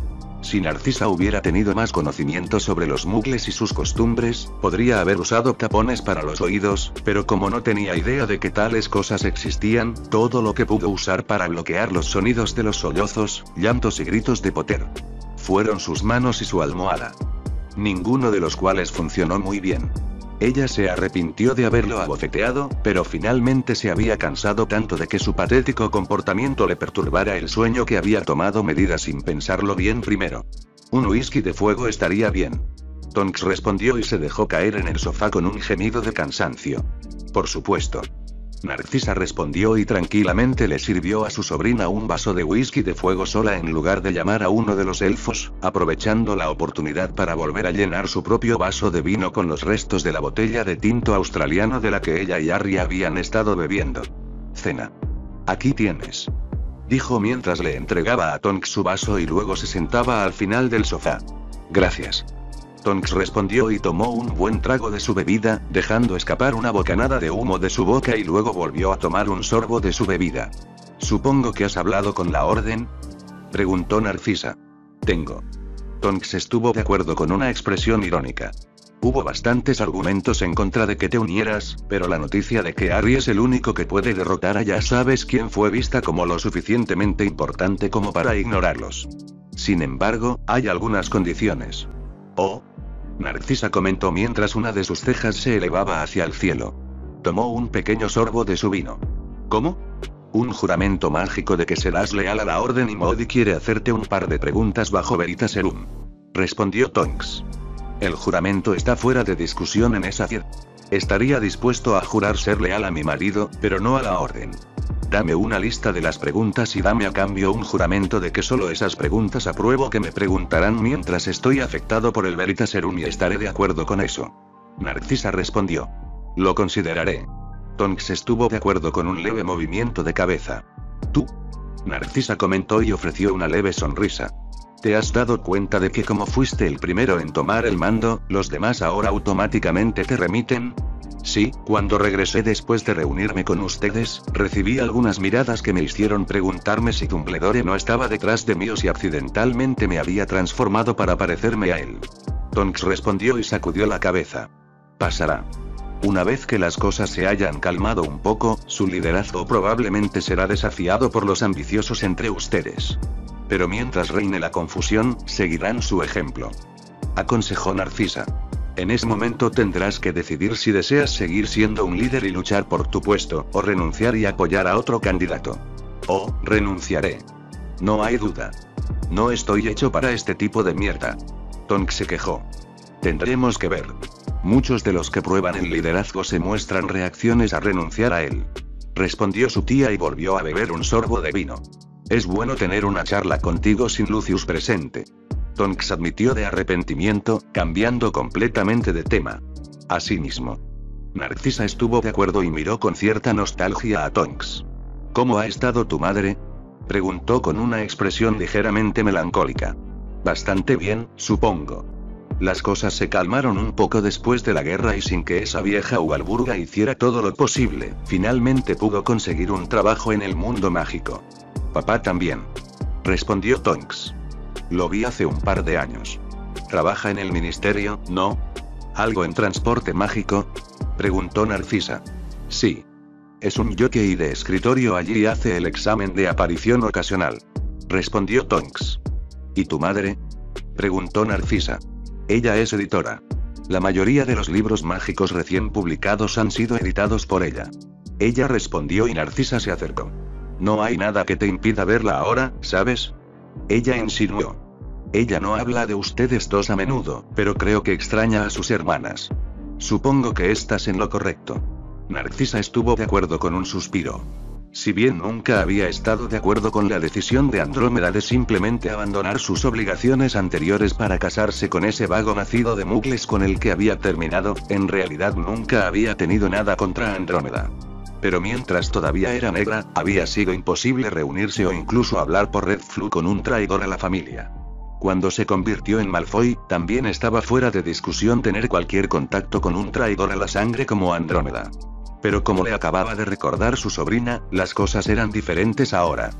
Si Narcisa hubiera tenido más conocimiento sobre los muggles y sus costumbres, podría haber usado tapones para los oídos, pero como no tenía idea de que tales cosas existían, todo lo que pudo usar para bloquear los sonidos de los sollozos, llantos y gritos de Potter fueron sus manos y su almohada. Ninguno de los cuales funcionó muy bien. Ella se arrepintió de haberlo abofeteado, pero finalmente se había cansado tanto de que su patético comportamiento le perturbara el sueño que había tomado medidas sin pensarlo bien primero. Un whisky de fuego estaría bien. Tonks respondió y se dejó caer en el sofá con un gemido de cansancio. Por supuesto. Narcisa respondió y tranquilamente le sirvió a su sobrina un vaso de whisky de fuego sola en lugar de llamar a uno de los elfos, aprovechando la oportunidad para volver a llenar su propio vaso de vino con los restos de la botella de tinto australiano de la que ella y Harry habían estado bebiendo. Cena. Aquí tienes. Dijo mientras le entregaba a Tonks su vaso y luego se sentaba al final del sofá. Gracias. Tonks respondió y tomó un buen trago de su bebida, dejando escapar una bocanada de humo de su boca y luego volvió a tomar un sorbo de su bebida. ¿Supongo que has hablado con la orden?, preguntó Narcisa. Tengo. Tonks estuvo de acuerdo con una expresión irónica. Hubo bastantes argumentos en contra de que te unieras, pero la noticia de que Harry es el único que puede derrotar a ya sabes quién fue vista como lo suficientemente importante como para ignorarlos. Sin embargo, hay algunas condiciones. Oh. Narcisa comentó mientras una de sus cejas se elevaba hacia el cielo. Tomó un pequeño sorbo de su vino. ¿Cómo? Un juramento mágico de que serás leal a la orden y Modi quiere hacerte un par de preguntas bajo Veritaserum. Respondió Tonks. El juramento está fuera de discusión en esa ciudad. Estaría dispuesto a jurar ser leal a mi marido, pero no a la orden. Dame una lista de las preguntas y dame a cambio un juramento de que solo esas preguntas apruebo que me preguntarán mientras estoy afectado por el Veritaserum y estaré de acuerdo con eso. Narcisa respondió. Lo consideraré. Tonks estuvo de acuerdo con un leve movimiento de cabeza. ¿Tú? Narcisa comentó y ofreció una leve sonrisa. ¿Te has dado cuenta de que como fuiste el primero en tomar el mando, los demás ahora automáticamente te remiten? Sí, cuando regresé después de reunirme con ustedes, recibí algunas miradas que me hicieron preguntarme si Dumbledore no estaba detrás de mí o si accidentalmente me había transformado para parecerme a él. Tonks respondió y sacudió la cabeza. Pasará. Una vez que las cosas se hayan calmado un poco, su liderazgo probablemente será desafiado por los ambiciosos entre ustedes. Pero mientras reine la confusión, seguirán su ejemplo. Aconsejó Narcisa. En ese momento tendrás que decidir si deseas seguir siendo un líder y luchar por tu puesto, o renunciar y apoyar a otro candidato. Oh, renunciaré. No hay duda. No estoy hecho para este tipo de mierda. Tonks se quejó. Tendremos que ver. Muchos de los que prueban el liderazgo se muestran reacciones a renunciar a él. Respondió su tía y volvió a beber un sorbo de vino. Es bueno tener una charla contigo sin Lucius presente. Tonks admitió de arrepentimiento, cambiando completamente de tema. Asimismo. Narcisa estuvo de acuerdo y miró con cierta nostalgia a Tonks. ¿Cómo ha estado tu madre?, preguntó con una expresión ligeramente melancólica. Bastante bien, supongo. Las cosas se calmaron un poco después de la guerra y sin que esa vieja Ugalburga hiciera todo lo posible, finalmente pudo conseguir un trabajo en el mundo mágico. Papá también. Respondió Tonks. Lo vi hace un par de años. ¿Trabaja en el ministerio, no? ¿Algo en transporte mágico?, preguntó Narcisa. Sí. Es un jockey de escritorio allí y hace el examen de aparición ocasional. Respondió Tonks. ¿Y tu madre?, preguntó Narcisa. Ella es editora. La mayoría de los libros mágicos recién publicados han sido editados por ella. Ella respondió y Narcisa se acercó. No hay nada que te impida verla ahora, ¿sabes? Ella insinuó. Ella no habla de ustedes dos a menudo, pero creo que extraña a sus hermanas. Supongo que estás en lo correcto. Narcisa estuvo de acuerdo con un suspiro. Si bien nunca había estado de acuerdo con la decisión de Andrómeda de simplemente abandonar sus obligaciones anteriores para casarse con ese vago nacido de muggles con el que había terminado, en realidad nunca había tenido nada contra Andrómeda. Pero mientras todavía era negra, había sido imposible reunirse o incluso hablar por Red Flu con un traidor a la familia. Cuando se convirtió en Malfoy, también estaba fuera de discusión tener cualquier contacto con un traidor a la sangre como Andrómeda. Pero como le acababa de recordar su sobrina, las cosas eran diferentes ahora.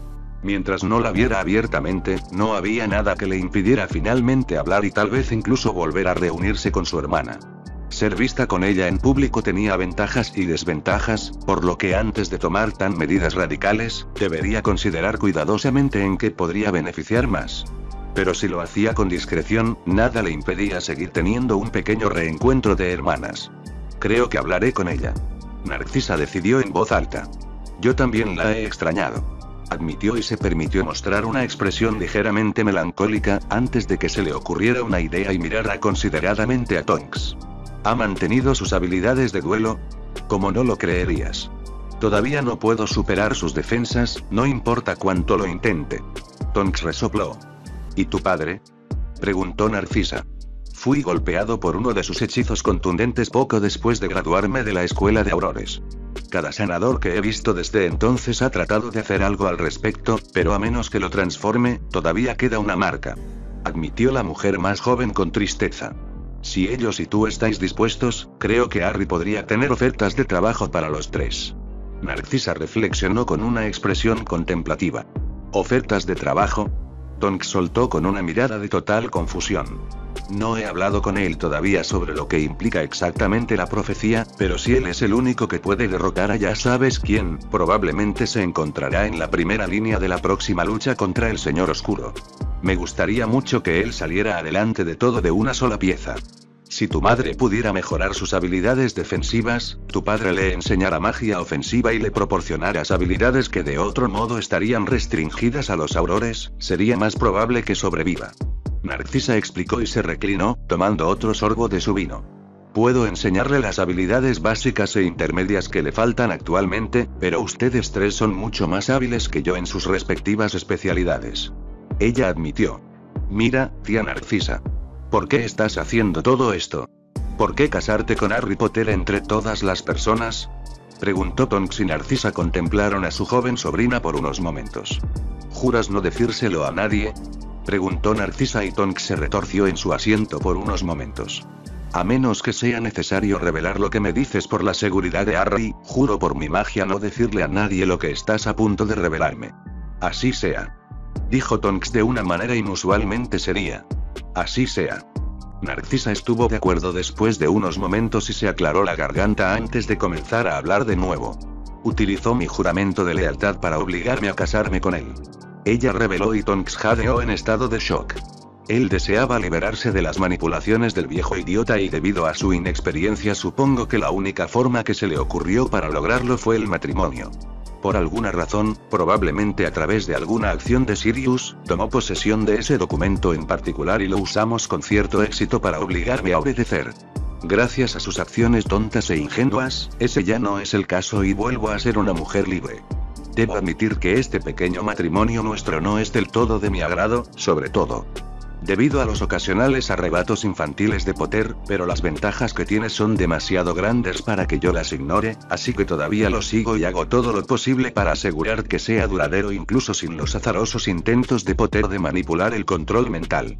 Mientras no la viera abiertamente, no había nada que le impidiera finalmente hablar y tal vez incluso volver a reunirse con su hermana. Ser vista con ella en público tenía ventajas y desventajas, por lo que antes de tomar tan medidas radicales, debería considerar cuidadosamente en qué podría beneficiar más. Pero si lo hacía con discreción, nada le impedía seguir teniendo un pequeño reencuentro de hermanas. Creo que hablaré con ella. Narcisa decidió en voz alta. Yo también la he extrañado. Admitió y se permitió mostrar una expresión ligeramente melancólica, antes de que se le ocurriera una idea y mirara consideradamente a Tonks. ¿Ha mantenido sus habilidades de duelo? Como no lo creerías. Todavía no puedo superar sus defensas, no importa cuánto lo intente. Tonks resopló. ¿Y tu padre? Preguntó Narcisa. Fui golpeado por uno de sus hechizos contundentes poco después de graduarme de la escuela de aurores. Cada sanador que he visto desde entonces ha tratado de hacer algo al respecto, pero a menos que lo transforme, todavía queda una marca. Admitió la mujer más joven con tristeza. Si ellos y tú estáis dispuestos, creo que Harry podría tener ofertas de trabajo para los tres. Narcisa reflexionó con una expresión contemplativa. ¿Ofertas de trabajo? Tonks soltó con una mirada de total confusión. No he hablado con él todavía sobre lo que implica exactamente la profecía, pero si él es el único que puede derrotar a ya sabes quién, probablemente se encontrará en la primera línea de la próxima lucha contra el Señor Oscuro. Me gustaría mucho que él saliera adelante de todo de una sola pieza. Si tu madre pudiera mejorar sus habilidades defensivas, tu padre le enseñara magia ofensiva y le proporcionaras habilidades que de otro modo estarían restringidas a los aurores, sería más probable que sobreviva. Narcisa explicó y se reclinó, tomando otro sorbo de su vino. Puedo enseñarle las habilidades básicas e intermedias que le faltan actualmente, pero ustedes tres son mucho más hábiles que yo en sus respectivas especialidades. Ella admitió. Mira, tía Narcisa. ¿Por qué estás haciendo todo esto? ¿Por qué casarte con Harry Potter entre todas las personas? Preguntó Tonks y Narcisa contemplaron a su joven sobrina por unos momentos. ¿Juras no decírselo a nadie? Preguntó Narcisa y Tonks se retorció en su asiento por unos momentos. A menos que sea necesario revelar lo que me dices por la seguridad de Harry, juro por mi magia no decirle a nadie lo que estás a punto de revelarme. Así sea. Dijo Tonks de una manera inusualmente seria. Así sea. Narcisa estuvo de acuerdo después de unos momentos y se aclaró la garganta antes de comenzar a hablar de nuevo. Utilizó mi juramento de lealtad para obligarme a casarme con él. Ella reveló y Tonks jadeó en estado de shock. Él deseaba liberarse de las manipulaciones del viejo idiota y debido a su inexperiencia supongo que la única forma que se le ocurrió para lograrlo fue el matrimonio. Por alguna razón, probablemente a través de alguna acción de Sirius, tomó posesión de ese documento en particular y lo usamos con cierto éxito para obligarme a obedecer. Gracias a sus acciones tontas e ingenuas, ese ya no es el caso y vuelvo a ser una mujer libre. Debo admitir que este pequeño matrimonio nuestro no es del todo de mi agrado, sobre todo debido a los ocasionales arrebatos infantiles de Potter, pero las ventajas que tiene son demasiado grandes para que yo las ignore, así que todavía lo sigo y hago todo lo posible para asegurar que sea duradero incluso sin los azarosos intentos de Potter de manipular el control mental.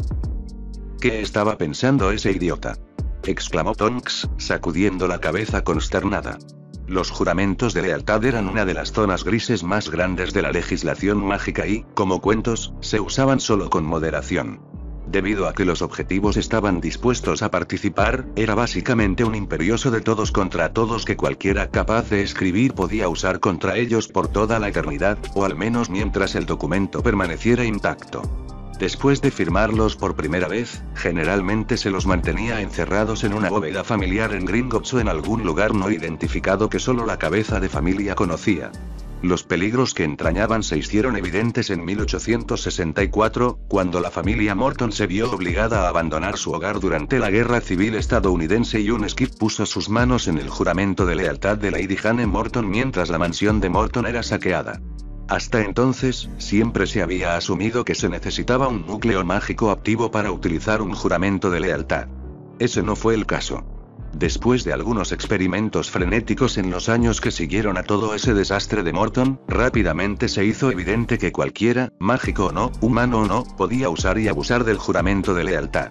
¿Qué estaba pensando ese idiota? Exclamó Tonks, sacudiendo la cabeza consternada. Los juramentos de lealtad eran una de las zonas grises más grandes de la legislación mágica y, como cuentos, se usaban solo con moderación. Debido a que los objetivos estaban dispuestos a participar, era básicamente un imperioso de todos contra todos que cualquiera capaz de escribir podía usar contra ellos por toda la eternidad, o al menos mientras el documento permaneciera intacto. Después de firmarlos por primera vez, generalmente se los mantenía encerrados en una bóveda familiar en Gringotts o en algún lugar no identificado que solo la cabeza de familia conocía. Los peligros que entrañaban se hicieron evidentes en 1864, cuando la familia Morton se vio obligada a abandonar su hogar durante la Guerra Civil estadounidense y un Skip puso sus manos en el juramento de lealtad de Lady Jane Morton mientras la mansión de Morton era saqueada. Hasta entonces, siempre se había asumido que se necesitaba un núcleo mágico activo para utilizar un juramento de lealtad. Ese no fue el caso. Después de algunos experimentos frenéticos en los años que siguieron a todo ese desastre de Morton, rápidamente se hizo evidente que cualquiera, mágico o no, humano o no, podía usar y abusar del juramento de lealtad.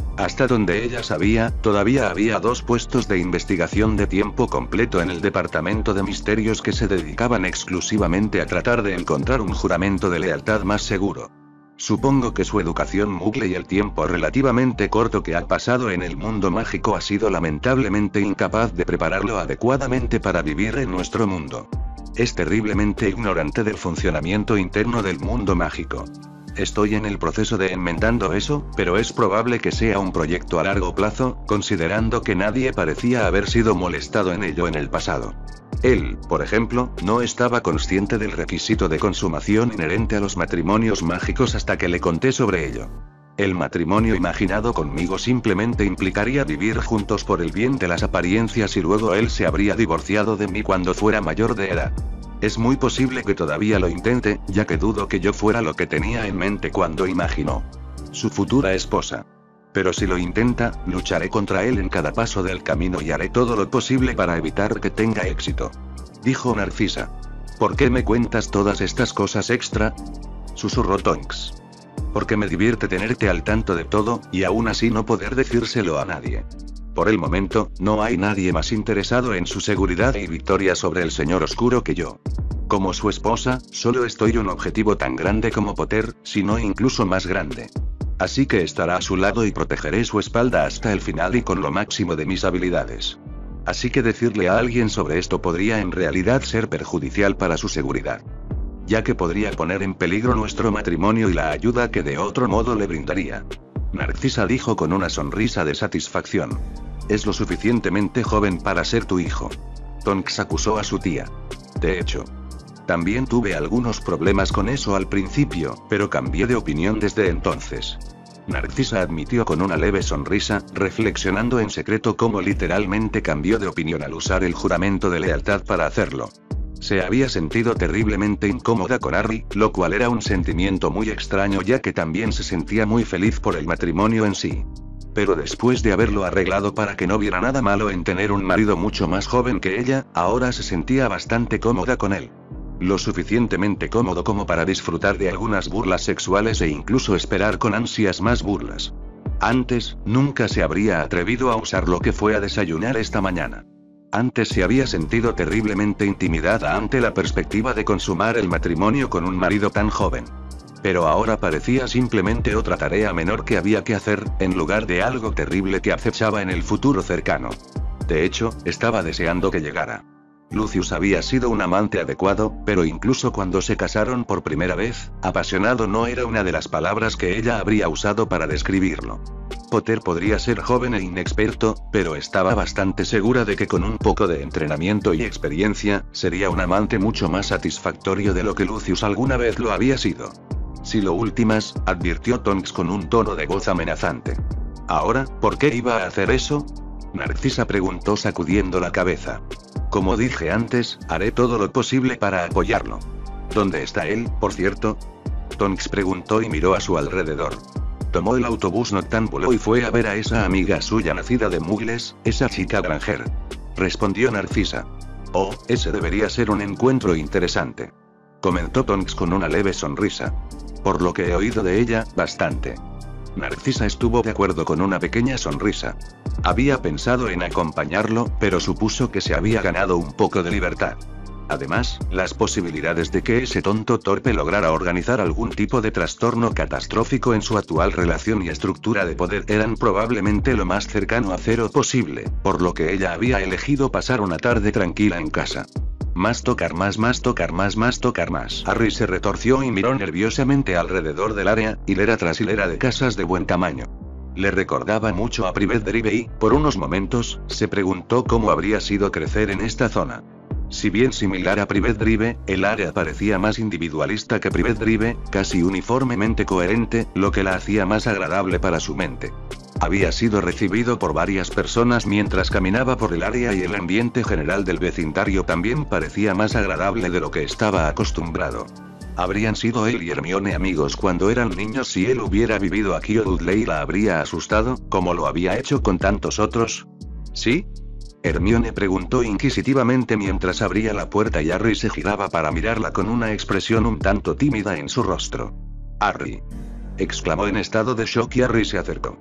Hasta donde ella sabía, todavía había 2 puestos de investigación de tiempo completo en el departamento de misterios que se dedicaban exclusivamente a tratar de encontrar un juramento de lealtad más seguro. Supongo que su educación mugle y el tiempo relativamente corto que ha pasado en el mundo mágico ha sido lamentablemente incapaz de prepararlo adecuadamente para vivir en nuestro mundo. Es terriblemente ignorante del funcionamiento interno del mundo mágico. Estoy en el proceso de enmendando eso, pero es probable que sea un proyecto a largo plazo, considerando que nadie parecía haber sido molestado en ello en el pasado. Él, por ejemplo, no estaba consciente del requisito de consumación inherente a los matrimonios mágicos hasta que le conté sobre ello. El matrimonio imaginado conmigo simplemente implicaría vivir juntos por el bien de las apariencias y luego él se habría divorciado de mí cuando fuera mayor de edad. Es muy posible que todavía lo intente, ya que dudo que yo fuera lo que tenía en mente cuando imaginó su futura esposa. Pero si lo intenta, lucharé contra él en cada paso del camino y haré todo lo posible para evitar que tenga éxito. Dijo Narcisa. ¿Por qué me cuentas todas estas cosas extra? Susurró Tonks. Porque me divierte tenerte al tanto de todo, y aún así no poder decírselo a nadie. Por el momento, no hay nadie más interesado en su seguridad y victoria sobre el Señor Oscuro que yo. Como su esposa, solo estoy un objetivo tan grande como Potter, si no incluso más grande. Así que estará a su lado y protegeré su espalda hasta el final y con lo máximo de mis habilidades. Así que decirle a alguien sobre esto podría en realidad ser perjudicial para su seguridad. Ya que podría poner en peligro nuestro matrimonio y la ayuda que de otro modo le brindaría. Narcisa dijo con una sonrisa de satisfacción. Es lo suficientemente joven para ser tu hijo. Tonks acusó a su tía. De hecho, también tuve algunos problemas con eso al principio, pero cambié de opinión desde entonces. Narcisa admitió con una leve sonrisa, reflexionando en secreto cómo literalmente cambió de opinión al usar el juramento de lealtad para hacerlo. Se había sentido terriblemente incómoda con Harry, lo cual era un sentimiento muy extraño ya que también se sentía muy feliz por el matrimonio en sí. Pero después de haberlo arreglado para que no viera nada malo en tener un marido mucho más joven que ella, ahora se sentía bastante cómoda con él. Lo suficientemente cómodo como para disfrutar de algunas burlas sexuales e incluso esperar con ansias más burlas. Antes, nunca se habría atrevido a usar lo que fue a desayunar esta mañana. Antes se había sentido terriblemente intimidada ante la perspectiva de consumar el matrimonio con un marido tan joven. Pero ahora parecía simplemente otra tarea menor que había que hacer, en lugar de algo terrible que acechaba en el futuro cercano. De hecho, estaba deseando que llegara. Lucius había sido un amante adecuado, pero incluso cuando se casaron por primera vez, apasionado no era una de las palabras que ella habría usado para describirlo. Potter podría ser joven e inexperto, pero estaba bastante segura de que con un poco de entrenamiento y experiencia, sería un amante mucho más satisfactorio de lo que Lucius alguna vez lo había sido. Si lo últimas, advirtió Tonks con un tono de voz amenazante. ¿Ahora, por qué iba a hacer eso? Narcisa preguntó sacudiendo la cabeza. Como dije antes, haré todo lo posible para apoyarlo. ¿Dónde está él, por cierto? Tonks preguntó y miró a su alrededor. Tomó el autobús noctámbulo y fue a ver a esa amiga suya nacida de Mugles, esa chica Granger. Respondió Narcisa. Oh, ese debería ser un encuentro interesante. Comentó Tonks con una leve sonrisa. Por lo que he oído de ella, bastante. Narcisa estuvo de acuerdo con una pequeña sonrisa. Había pensado en acompañarlo, pero supuso que se había ganado un poco de libertad. Además, las posibilidades de que ese tonto torpe lograra organizar algún tipo de trastorno catastrófico en su actual relación y estructura de poder eran probablemente lo más cercano a cero posible, por lo que ella había elegido pasar una tarde tranquila en casa. Más tocar más, más tocar más, más tocar más. Harry se retorció y miró nerviosamente alrededor del área, hilera tras hilera de casas de buen tamaño. Le recordaba mucho a Privet Drive y, por unos momentos, se preguntó cómo habría sido crecer en esta zona. Si bien similar a Privet Drive, el área parecía más individualista que Privet Drive, casi uniformemente coherente, lo que la hacía más agradable para su mente. Había sido recibido por varias personas mientras caminaba por el área y el ambiente general del vecindario también parecía más agradable de lo que estaba acostumbrado. ¿Habrían sido él y Hermione amigos cuando eran niños si él hubiera vivido aquí o Dudley la habría asustado, como lo había hecho con tantos otros? ¿Sí? Hermione preguntó inquisitivamente mientras abría la puerta y Harry se giraba para mirarla con una expresión un tanto tímida en su rostro. «Harry», exclamó en estado de shock y Harry se acercó.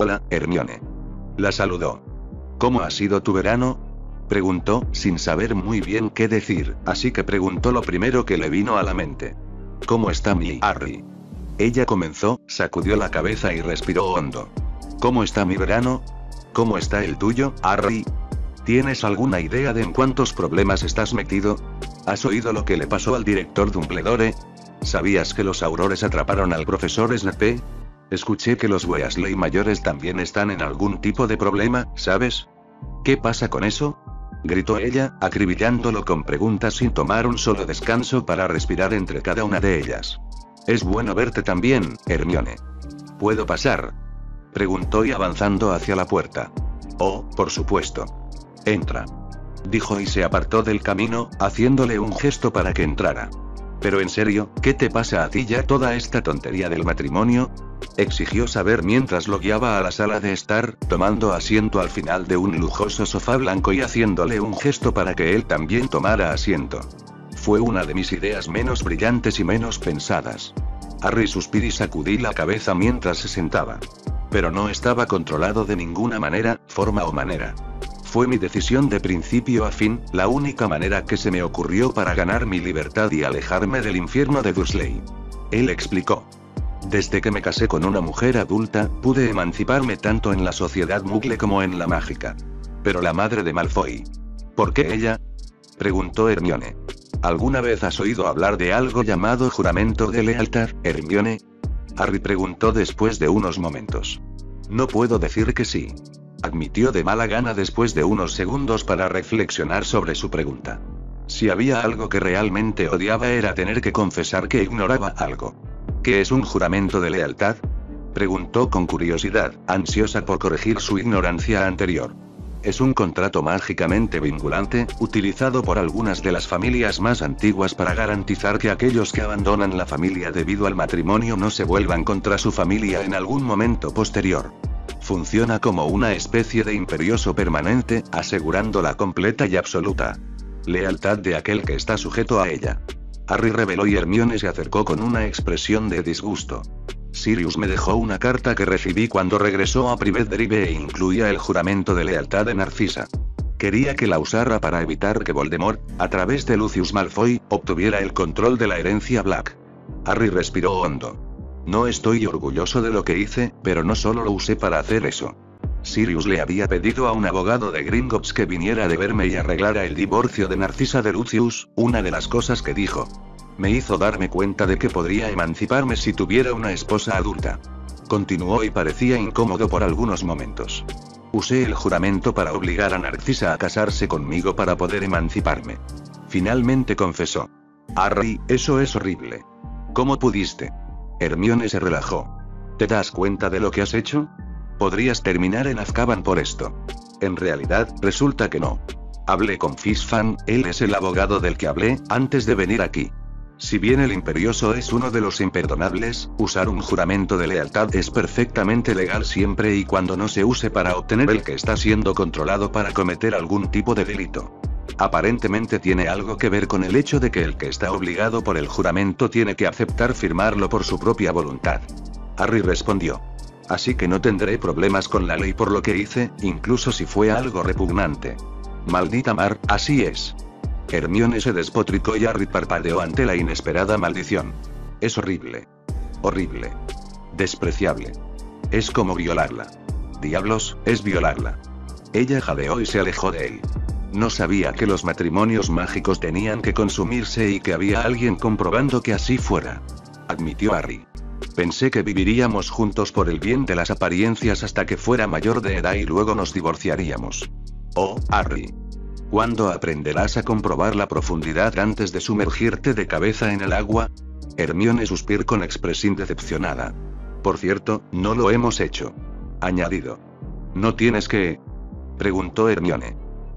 Hola, Hermione. La saludó. ¿Cómo ha sido tu verano? Preguntó, sin saber muy bien qué decir, así que preguntó lo primero que le vino a la mente. ¿Cómo está mi Harry? Ella comenzó, sacudió la cabeza y respiró hondo. ¿Cómo está mi verano? ¿Cómo está el tuyo, Harry? ¿Tienes alguna idea de en cuántos problemas estás metido? ¿Has oído lo que le pasó al director Dumbledore? ¿Sabías que los Aurores atraparon al profesor Snape? Escuché que los Weasley mayores también están en algún tipo de problema, ¿sabes? ¿Qué pasa con eso? Gritó ella, acribillándolo con preguntas sin tomar un solo descanso para respirar entre cada una de ellas. Es bueno verte también, Hermione. ¿Puedo pasar? Preguntó y avanzando hacia la puerta. Oh, por supuesto. Entra. Dijo y se apartó del camino, haciéndole un gesto para que entrara. Pero en serio, ¿qué te pasa a ti ya toda esta tontería del matrimonio? Exigió saber mientras lo guiaba a la sala de estar, tomando asiento al final de un lujoso sofá blanco y haciéndole un gesto para que él también tomara asiento. Fue una de mis ideas menos brillantes y menos pensadas. Harry suspiró y sacudí la cabeza mientras se sentaba. Pero no estaba controlado de ninguna manera, forma o manera. Fue mi decisión de principio a fin, la única manera que se me ocurrió para ganar mi libertad y alejarme del infierno de Dursley. Él explicó. Desde que me casé con una mujer adulta, pude emanciparme tanto en la sociedad Muggle como en la mágica. Pero la madre de Malfoy. ¿Por qué ella? Preguntó Hermione. ¿Alguna vez has oído hablar de algo llamado juramento de lealtad, Hermione? Harry preguntó después de unos momentos. No puedo decir que sí. Admitió de mala gana después de unos segundos para reflexionar sobre su pregunta. Si había algo que realmente odiaba era tener que confesar que ignoraba algo. ¿Qué es un juramento de lealtad? Preguntó con curiosidad, ansiosa por corregir su ignorancia anterior. Es un contrato mágicamente vinculante, utilizado por algunas de las familias más antiguas para garantizar que aquellos que abandonan la familia debido al matrimonio no se vuelvan contra su familia en algún momento posterior. Funciona como una especie de imperioso permanente, asegurando la completa y absoluta lealtad de aquel que está sujeto a ella. Harry reveló y Hermione se acercó con una expresión de disgusto. Sirius me dejó una carta que recibí cuando regresó a Privet Drive e incluía el juramento de lealtad de Narcisa. Quería que la usara para evitar que Voldemort, a través de Lucius Malfoy, obtuviera el control de la herencia Black. Harry respiró hondo. No estoy orgulloso de lo que hice, pero no solo lo usé para hacer eso. Sirius le había pedido a un abogado de Gringotts que viniera de verme y arreglara el divorcio de Narcisa de Lucius, una de las cosas que dijo. Me hizo darme cuenta de que podría emanciparme si tuviera una esposa adulta. Continuó y parecía incómodo por algunos momentos. Usé el juramento para obligar a Narcisa a casarse conmigo para poder emanciparme. Finalmente confesó. Harry, eso es horrible. ¿Cómo pudiste? Hermione se relajó. ¿Te das cuenta de lo que has hecho? Podrías terminar en Azkaban por esto. En realidad, resulta que no. Hablé con Fishfang, él es el abogado del que hablé, antes de venir aquí. Si bien el imperioso es uno de los imperdonables, usar un juramento de lealtad es perfectamente legal siempre y cuando no se use para obtener el que está siendo controlado para cometer algún tipo de delito. Aparentemente tiene algo que ver con el hecho de que el que está obligado por el juramento tiene que aceptar firmarlo por su propia voluntad. Harry respondió. Así que no tendré problemas con la ley por lo que hice, incluso si fue algo repugnante. Maldita mar, así es. Hermione se despotricó y Harry parpadeó ante la inesperada maldición. Es horrible. Horrible. Despreciable. Es como violarla. Diablos, es violarla. Ella jadeó y se alejó de él. No sabía que los matrimonios mágicos tenían que consumirse y que había alguien comprobando que así fuera. Admitió Harry. Pensé que viviríamos juntos por el bien de las apariencias hasta que fuera mayor de edad y luego nos divorciaríamos. Oh, Harry. ¿Cuándo aprenderás a comprobar la profundidad antes de sumergirte de cabeza en el agua? Hermione suspiró con expresión decepcionada. Por cierto, no lo hemos hecho. Añadido. ¿No tienes que? Preguntó Hermione.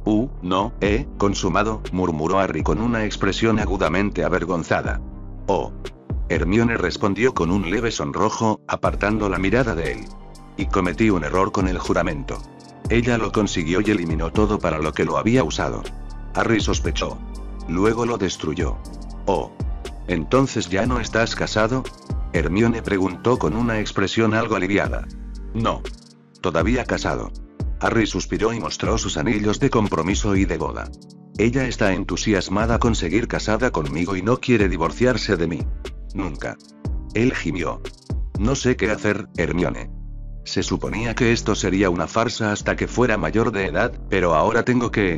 No, consumado, murmuró Harry con una expresión agudamente avergonzada. Oh. Hermione respondió con un leve sonrojo, apartando la mirada de él. Y cometí un error con el juramento. Ella lo consiguió y eliminó todo para lo que lo había usado. Harry sospechó. Luego lo destruyó. Oh. ¿Entonces ya no estás casado? Hermione preguntó con una expresión algo aliviada. No. todavía casado. Harry suspiró y mostró sus anillos de compromiso y de boda. Ella está entusiasmada con seguir casada conmigo y no quiere divorciarse de mí. Nunca. Él gimió. No sé qué hacer, Hermione. Se suponía que esto sería una farsa hasta que fuera mayor de edad, pero ahora tengo que,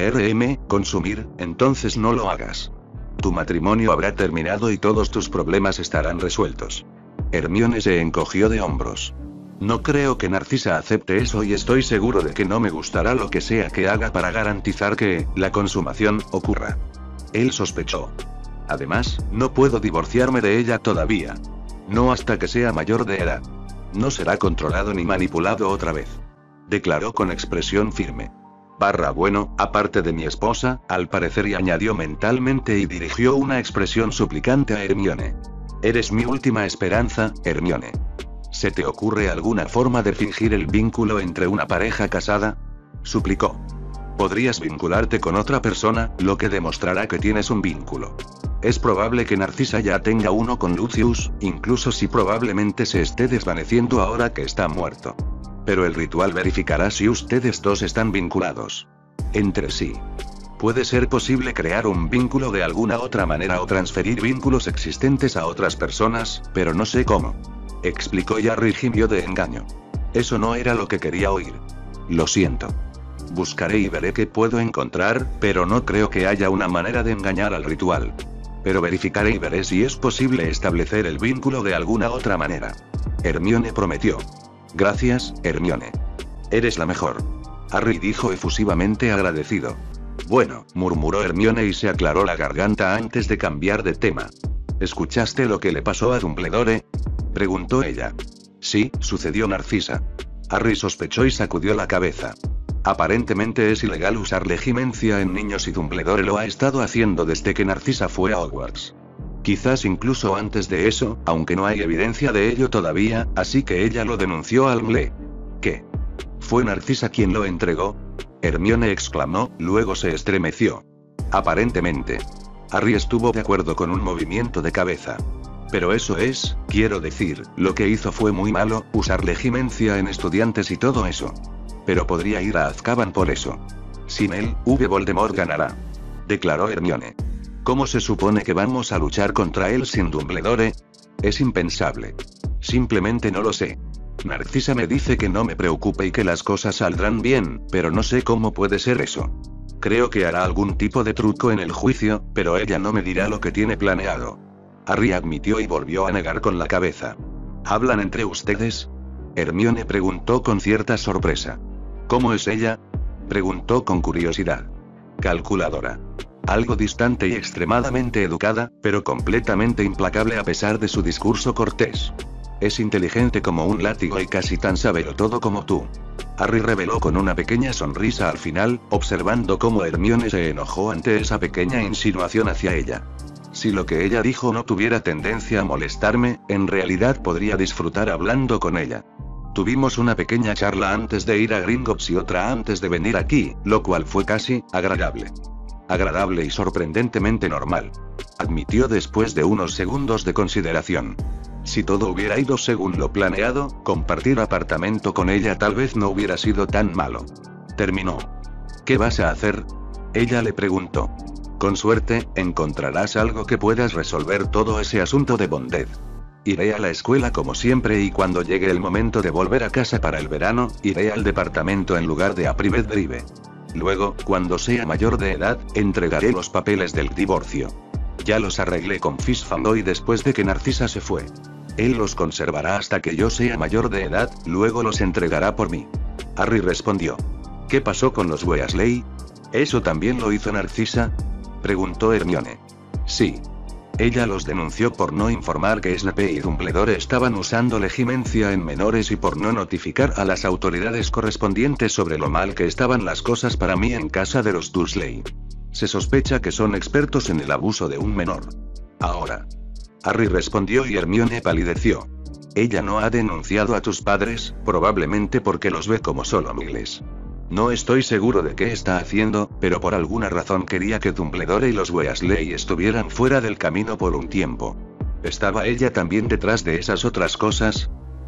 consumir, entonces no lo hagas. Tu matrimonio habrá terminado y todos tus problemas estarán resueltos. Hermione se encogió de hombros. No creo que Narcisa acepte eso y estoy seguro de que no me gustará lo que sea que haga para garantizar que, la consumación, ocurra. Él sospechó. Además, no puedo divorciarme de ella todavía. No hasta que sea mayor de edad. No será controlado ni manipulado otra vez. Declaró con expresión firme. Bueno, aparte de mi esposa, al parecer, y añadió mentalmente y dirigió una expresión suplicante a Hermione. Eres mi última esperanza, Hermione. ¿Se te ocurre alguna forma de fingir el vínculo entre una pareja casada? Suplicó. Podrías vincularte con otra persona, lo que demostrará que tienes un vínculo. Es probable que Narcisa ya tenga uno con Lucius, incluso si probablemente se esté desvaneciendo ahora que está muerto. Pero el ritual verificará si ustedes dos están vinculados entre sí. Puede ser posible crear un vínculo de alguna otra manera o transferir vínculos existentes a otras personas, pero no sé cómo. Explicó y Harry gimió de engaño. Eso no era lo que quería oír. Lo siento. Buscaré y veré qué puedo encontrar, pero no creo que haya una manera de engañar al ritual. Pero verificaré y veré si es posible establecer el vínculo de alguna otra manera. Hermione prometió. Gracias, Hermione. Eres la mejor. Harry dijo efusivamente agradecido. Bueno, murmuró Hermione y se aclaró la garganta antes de cambiar de tema. ¿Escuchaste lo que le pasó a Dumbledore?, preguntó ella. Sí, sucedió Narcisa. Harry sospechó y sacudió la cabeza. Aparentemente es ilegal usar legimencia en niños y Dumbledore lo ha estado haciendo desde que Narcisa fue a Hogwarts. Quizás incluso antes de eso, aunque no hay evidencia de ello todavía, así que ella lo denunció al MLE. ¿Qué? ¿Fue Narcisa quien lo entregó? Hermione exclamó, luego se estremeció. Aparentemente. Harry estuvo de acuerdo con un movimiento de cabeza. Pero eso es, quiero decir, lo que hizo fue muy malo, usar legimencia en estudiantes y todo eso. Pero podría ir a Azkaban por eso. Sin él, Voldemort ganará. Declaró Hermione. ¿Cómo se supone que vamos a luchar contra él sin Dumbledore? Es impensable. Simplemente no lo sé. Narcisa me dice que no me preocupe y que las cosas saldrán bien, pero no sé cómo puede ser eso. Creo que hará algún tipo de truco en el juicio, pero ella no me dirá lo que tiene planeado. Harry admitió y volvió a negar con la cabeza. ¿Hablan entre ustedes? Hermione preguntó con cierta sorpresa. ¿Cómo es ella?, preguntó con curiosidad. Calculadora. Algo distante y extremadamente educada, pero completamente implacable a pesar de su discurso cortés. Es inteligente como un látigo y casi tan sabelotodo como tú. Harry reveló con una pequeña sonrisa al final, observando cómo Hermione se enojó ante esa pequeña insinuación hacia ella. Si lo que ella dijo no tuviera tendencia a molestarme, en realidad podría disfrutar hablando con ella. Tuvimos una pequeña charla antes de ir a Gringotts y otra antes de venir aquí, lo cual fue casi agradable. Agradable y sorprendentemente normal. Admitió después de unos segundos de consideración. Si todo hubiera ido según lo planeado, compartir apartamento con ella tal vez no hubiera sido tan malo. Terminó. ¿Qué vas a hacer?, ella le preguntó. Con suerte, encontrarás algo que puedas resolver todo ese asunto de bondad. Iré a la escuela como siempre y cuando llegue el momento de volver a casa para el verano, iré al departamento en lugar de a Private Drive. Luego, cuando sea mayor de edad, entregaré los papeles del divorcio. Ya los arreglé con Fishfanboy después de que Narcisa se fue. Él los conservará hasta que yo sea mayor de edad, luego los entregará por mí. Harry respondió. ¿Qué pasó con los Weasley? ¿Eso también lo hizo Narcisa?, preguntó Hermione. Sí. Ella los denunció por no informar que Snape y Dumbledore estaban usando legimencia en menores y por no notificar a las autoridades correspondientes sobre lo mal que estaban las cosas para mí en casa de los Dursley. Se sospecha que son expertos en el abuso de un menor. Ahora. Harry respondió y Hermione palideció. Ella no ha denunciado a tus padres, probablemente porque los ve como solo miles. No estoy seguro de qué está haciendo, pero por alguna razón quería que Dumbledore y los Weasley estuvieran fuera del camino por un tiempo. ¿Estaba ella también detrás de esas otras cosas?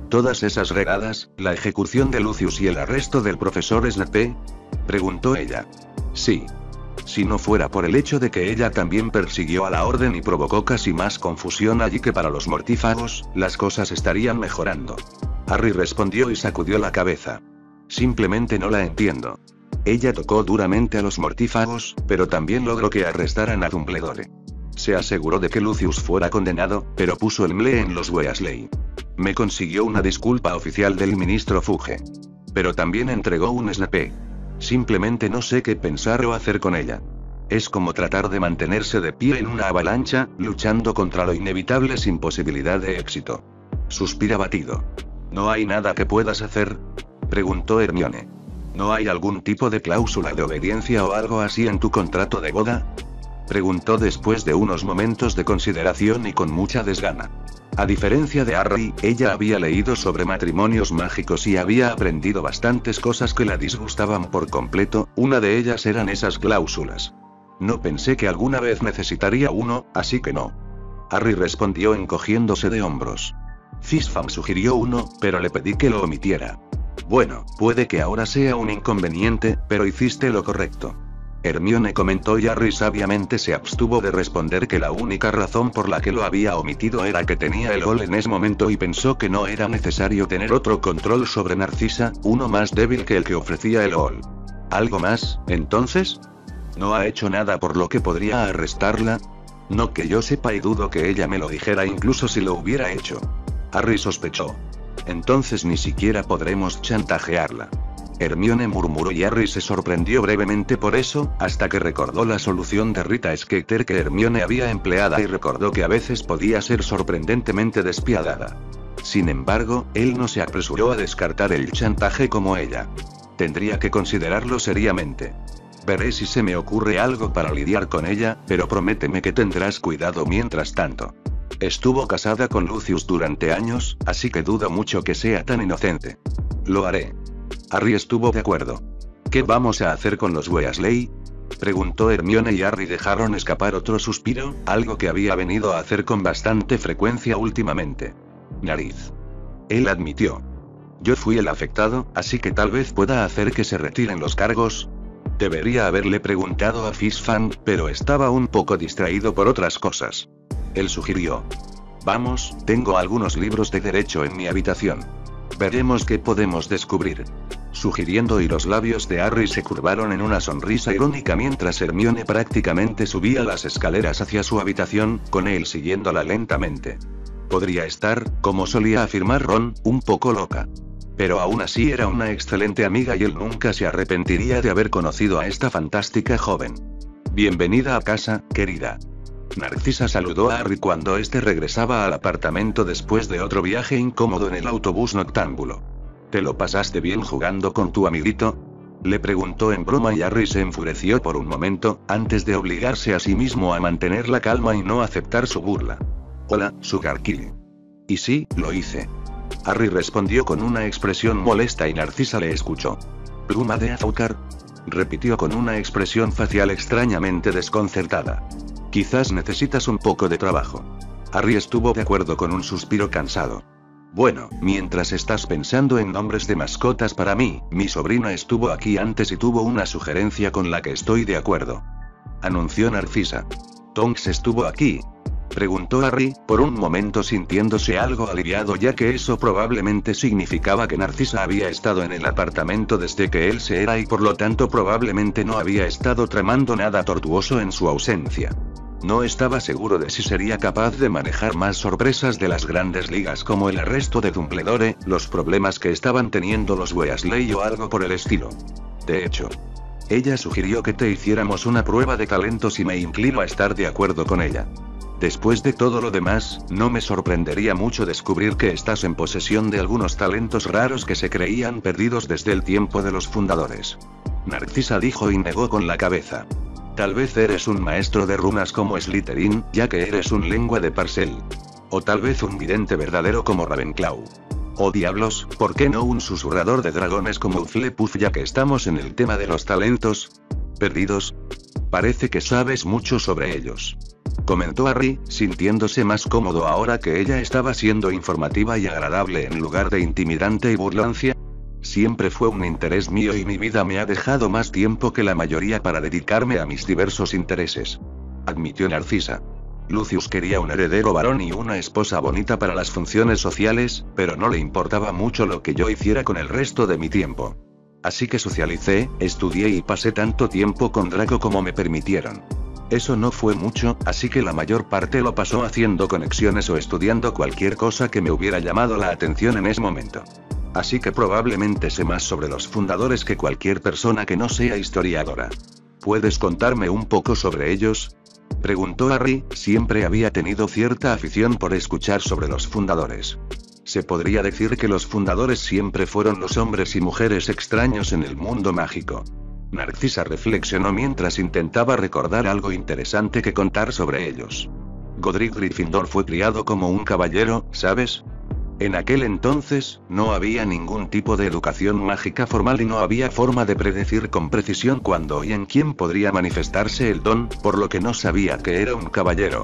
¿Todas esas regadas, la ejecución de Lucius y el arresto del profesor Snape? Preguntó ella. Sí. Si no fuera por el hecho de que ella también persiguió a la Orden y provocó casi más confusión allí que para los mortífagos, las cosas estarían mejorando. Harry respondió y sacudió la cabeza. Simplemente no la entiendo. Ella tocó duramente a los mortífagos, pero también logró que arrestaran a Dumbledore. Se aseguró de que Lucius fuera condenado, pero puso el mle en los Weasley. Me consiguió una disculpa oficial del ministro Fudge. Pero también entregó un Snape. Simplemente no sé qué pensar o hacer con ella. Es como tratar de mantenerse de pie en una avalancha, luchando contra lo inevitable sin posibilidad de éxito. Suspira abatido. ¿No hay nada que puedas hacer? Preguntó Hermione. ¿No hay algún tipo de cláusula de obediencia o algo así en tu contrato de boda? Preguntó después de unos momentos de consideración y con mucha desgana. A diferencia de Harry, ella había leído sobre matrimonios mágicos y había aprendido bastantes cosas que la disgustaban por completo, una de ellas eran esas cláusulas. No pensé que alguna vez necesitaría uno, así que no. Harry respondió encogiéndose de hombros. Fishfam sugirió uno, pero le pedí que lo omitiera. Bueno, puede que ahora sea un inconveniente, pero hiciste lo correcto. Hermione comentó y Harry sabiamente se abstuvo de responder que la única razón por la que lo había omitido era que tenía el Hall en ese momento y pensó que no era necesario tener otro control sobre Narcisa, uno más débil que el que ofrecía el Hall. ¿Algo más, entonces? ¿No ha hecho nada por lo que podría arrestarla? No que yo sepa y dudo que ella me lo dijera incluso si lo hubiera hecho. Harry sospechó. Entonces ni siquiera podremos chantajearla. Hermione murmuró y Harry se sorprendió brevemente por eso, hasta que recordó la solución de Rita Skeeter que Hermione había empleado y recordó que a veces podía ser sorprendentemente despiadada. Sin embargo, él no se apresuró a descartar el chantaje como ella. Tendría que considerarlo seriamente. Veré si se me ocurre algo para lidiar con ella, pero prométeme que tendrás cuidado mientras tanto. Estuvo casada con Lucius durante años, así que dudo mucho que sea tan inocente. Lo haré. Harry estuvo de acuerdo. ¿Qué vamos a hacer con los Weasley? Preguntó Hermione y Harry dejaron escapar otro suspiro, algo que había venido a hacer con bastante frecuencia últimamente. Nariz. Él admitió. Yo fui el afectado, así que tal vez pueda hacer que se retiren los cargos. Debería haberle preguntado a Fishfan, pero estaba un poco distraído por otras cosas. Él sugirió. Vamos, tengo algunos libros de derecho en mi habitación. Veremos qué podemos descubrir. Sugiriendo y los labios de Harry se curvaron en una sonrisa irónica mientras Hermione prácticamente subía las escaleras hacia su habitación, con él siguiéndola lentamente. Podría estar, como solía afirmar Ron, un poco loca. Pero aún así era una excelente amiga y él nunca se arrepentiría de haber conocido a esta fantástica joven. Bienvenida a casa, querida. Narcisa saludó a Harry cuando éste regresaba al apartamento después de otro viaje incómodo en el autobús noctámbulo. ¿Te lo pasaste bien jugando con tu amiguito? Le preguntó en broma y Harry se enfureció por un momento, antes de obligarse a sí mismo a mantener la calma y no aceptar su burla. Hola, Sugar Kid. Y sí, lo hice. Harry respondió con una expresión molesta y Narcisa le escuchó. ¿Pluma de azúcar? Repitió con una expresión facial extrañamente desconcertada. Quizás necesitas un poco de trabajo. Harry estuvo de acuerdo con un suspiro cansado. Bueno, mientras estás pensando en nombres de mascotas para mí, mi sobrina estuvo aquí antes y tuvo una sugerencia con la que estoy de acuerdo. Anunció Narcisa. ¿Tonks estuvo aquí? Preguntó Harry, por un momento sintiéndose algo aliviado ya que eso probablemente significaba que Narcisa había estado en el apartamento desde que él se era y por lo tanto probablemente no había estado tramando nada tortuoso en su ausencia. No estaba seguro de si sería capaz de manejar más sorpresas de las grandes ligas como el arresto de Dumbledore, los problemas que estaban teniendo los Weasley o algo por el estilo. De hecho, ella sugirió que te hiciéramos una prueba de talentos y me inclino a estar de acuerdo con ella. Después de todo lo demás, no me sorprendería mucho descubrir que estás en posesión de algunos talentos raros que se creían perdidos desde el tiempo de los fundadores. Narcisa dijo y negó con la cabeza. Tal vez eres un maestro de runas como Slytherin, ya que eres un lengua de Parcel. O tal vez un vidente verdadero como Ravenclaw. O diablos, ¿por qué no un susurrador de dragones como Hufflepuff ya que estamos en el tema de los talentos perdidos? Parece que sabes mucho sobre ellos. Comentó Harry, sintiéndose más cómodo ahora que ella estaba siendo informativa y agradable en lugar de intimidante y burlancia. Siempre fue un interés mío y mi vida me ha dejado más tiempo que la mayoría para dedicarme a mis diversos intereses. Admitió Narcisa. Lucius quería un heredero varón y una esposa bonita para las funciones sociales, pero no le importaba mucho lo que yo hiciera con el resto de mi tiempo. Así que socialicé, estudié y pasé tanto tiempo con Draco como me permitieron. Eso no fue mucho, así que la mayor parte lo pasó haciendo conexiones o estudiando cualquier cosa que me hubiera llamado la atención en ese momento. Así que probablemente sé más sobre los fundadores que cualquier persona que no sea historiadora. ¿Puedes contarme un poco sobre ellos? Preguntó Harry, siempre había tenido cierta afición por escuchar sobre los fundadores. Se podría decir que los fundadores siempre fueron los hombres y mujeres extraños en el mundo mágico. Narcisa reflexionó mientras intentaba recordar algo interesante que contar sobre ellos. Godric Gryffindor fue criado como un caballero, ¿sabes? En aquel entonces, no había ningún tipo de educación mágica formal y no había forma de predecir con precisión cuándo y en quién podría manifestarse el don, por lo que no sabía que era un caballero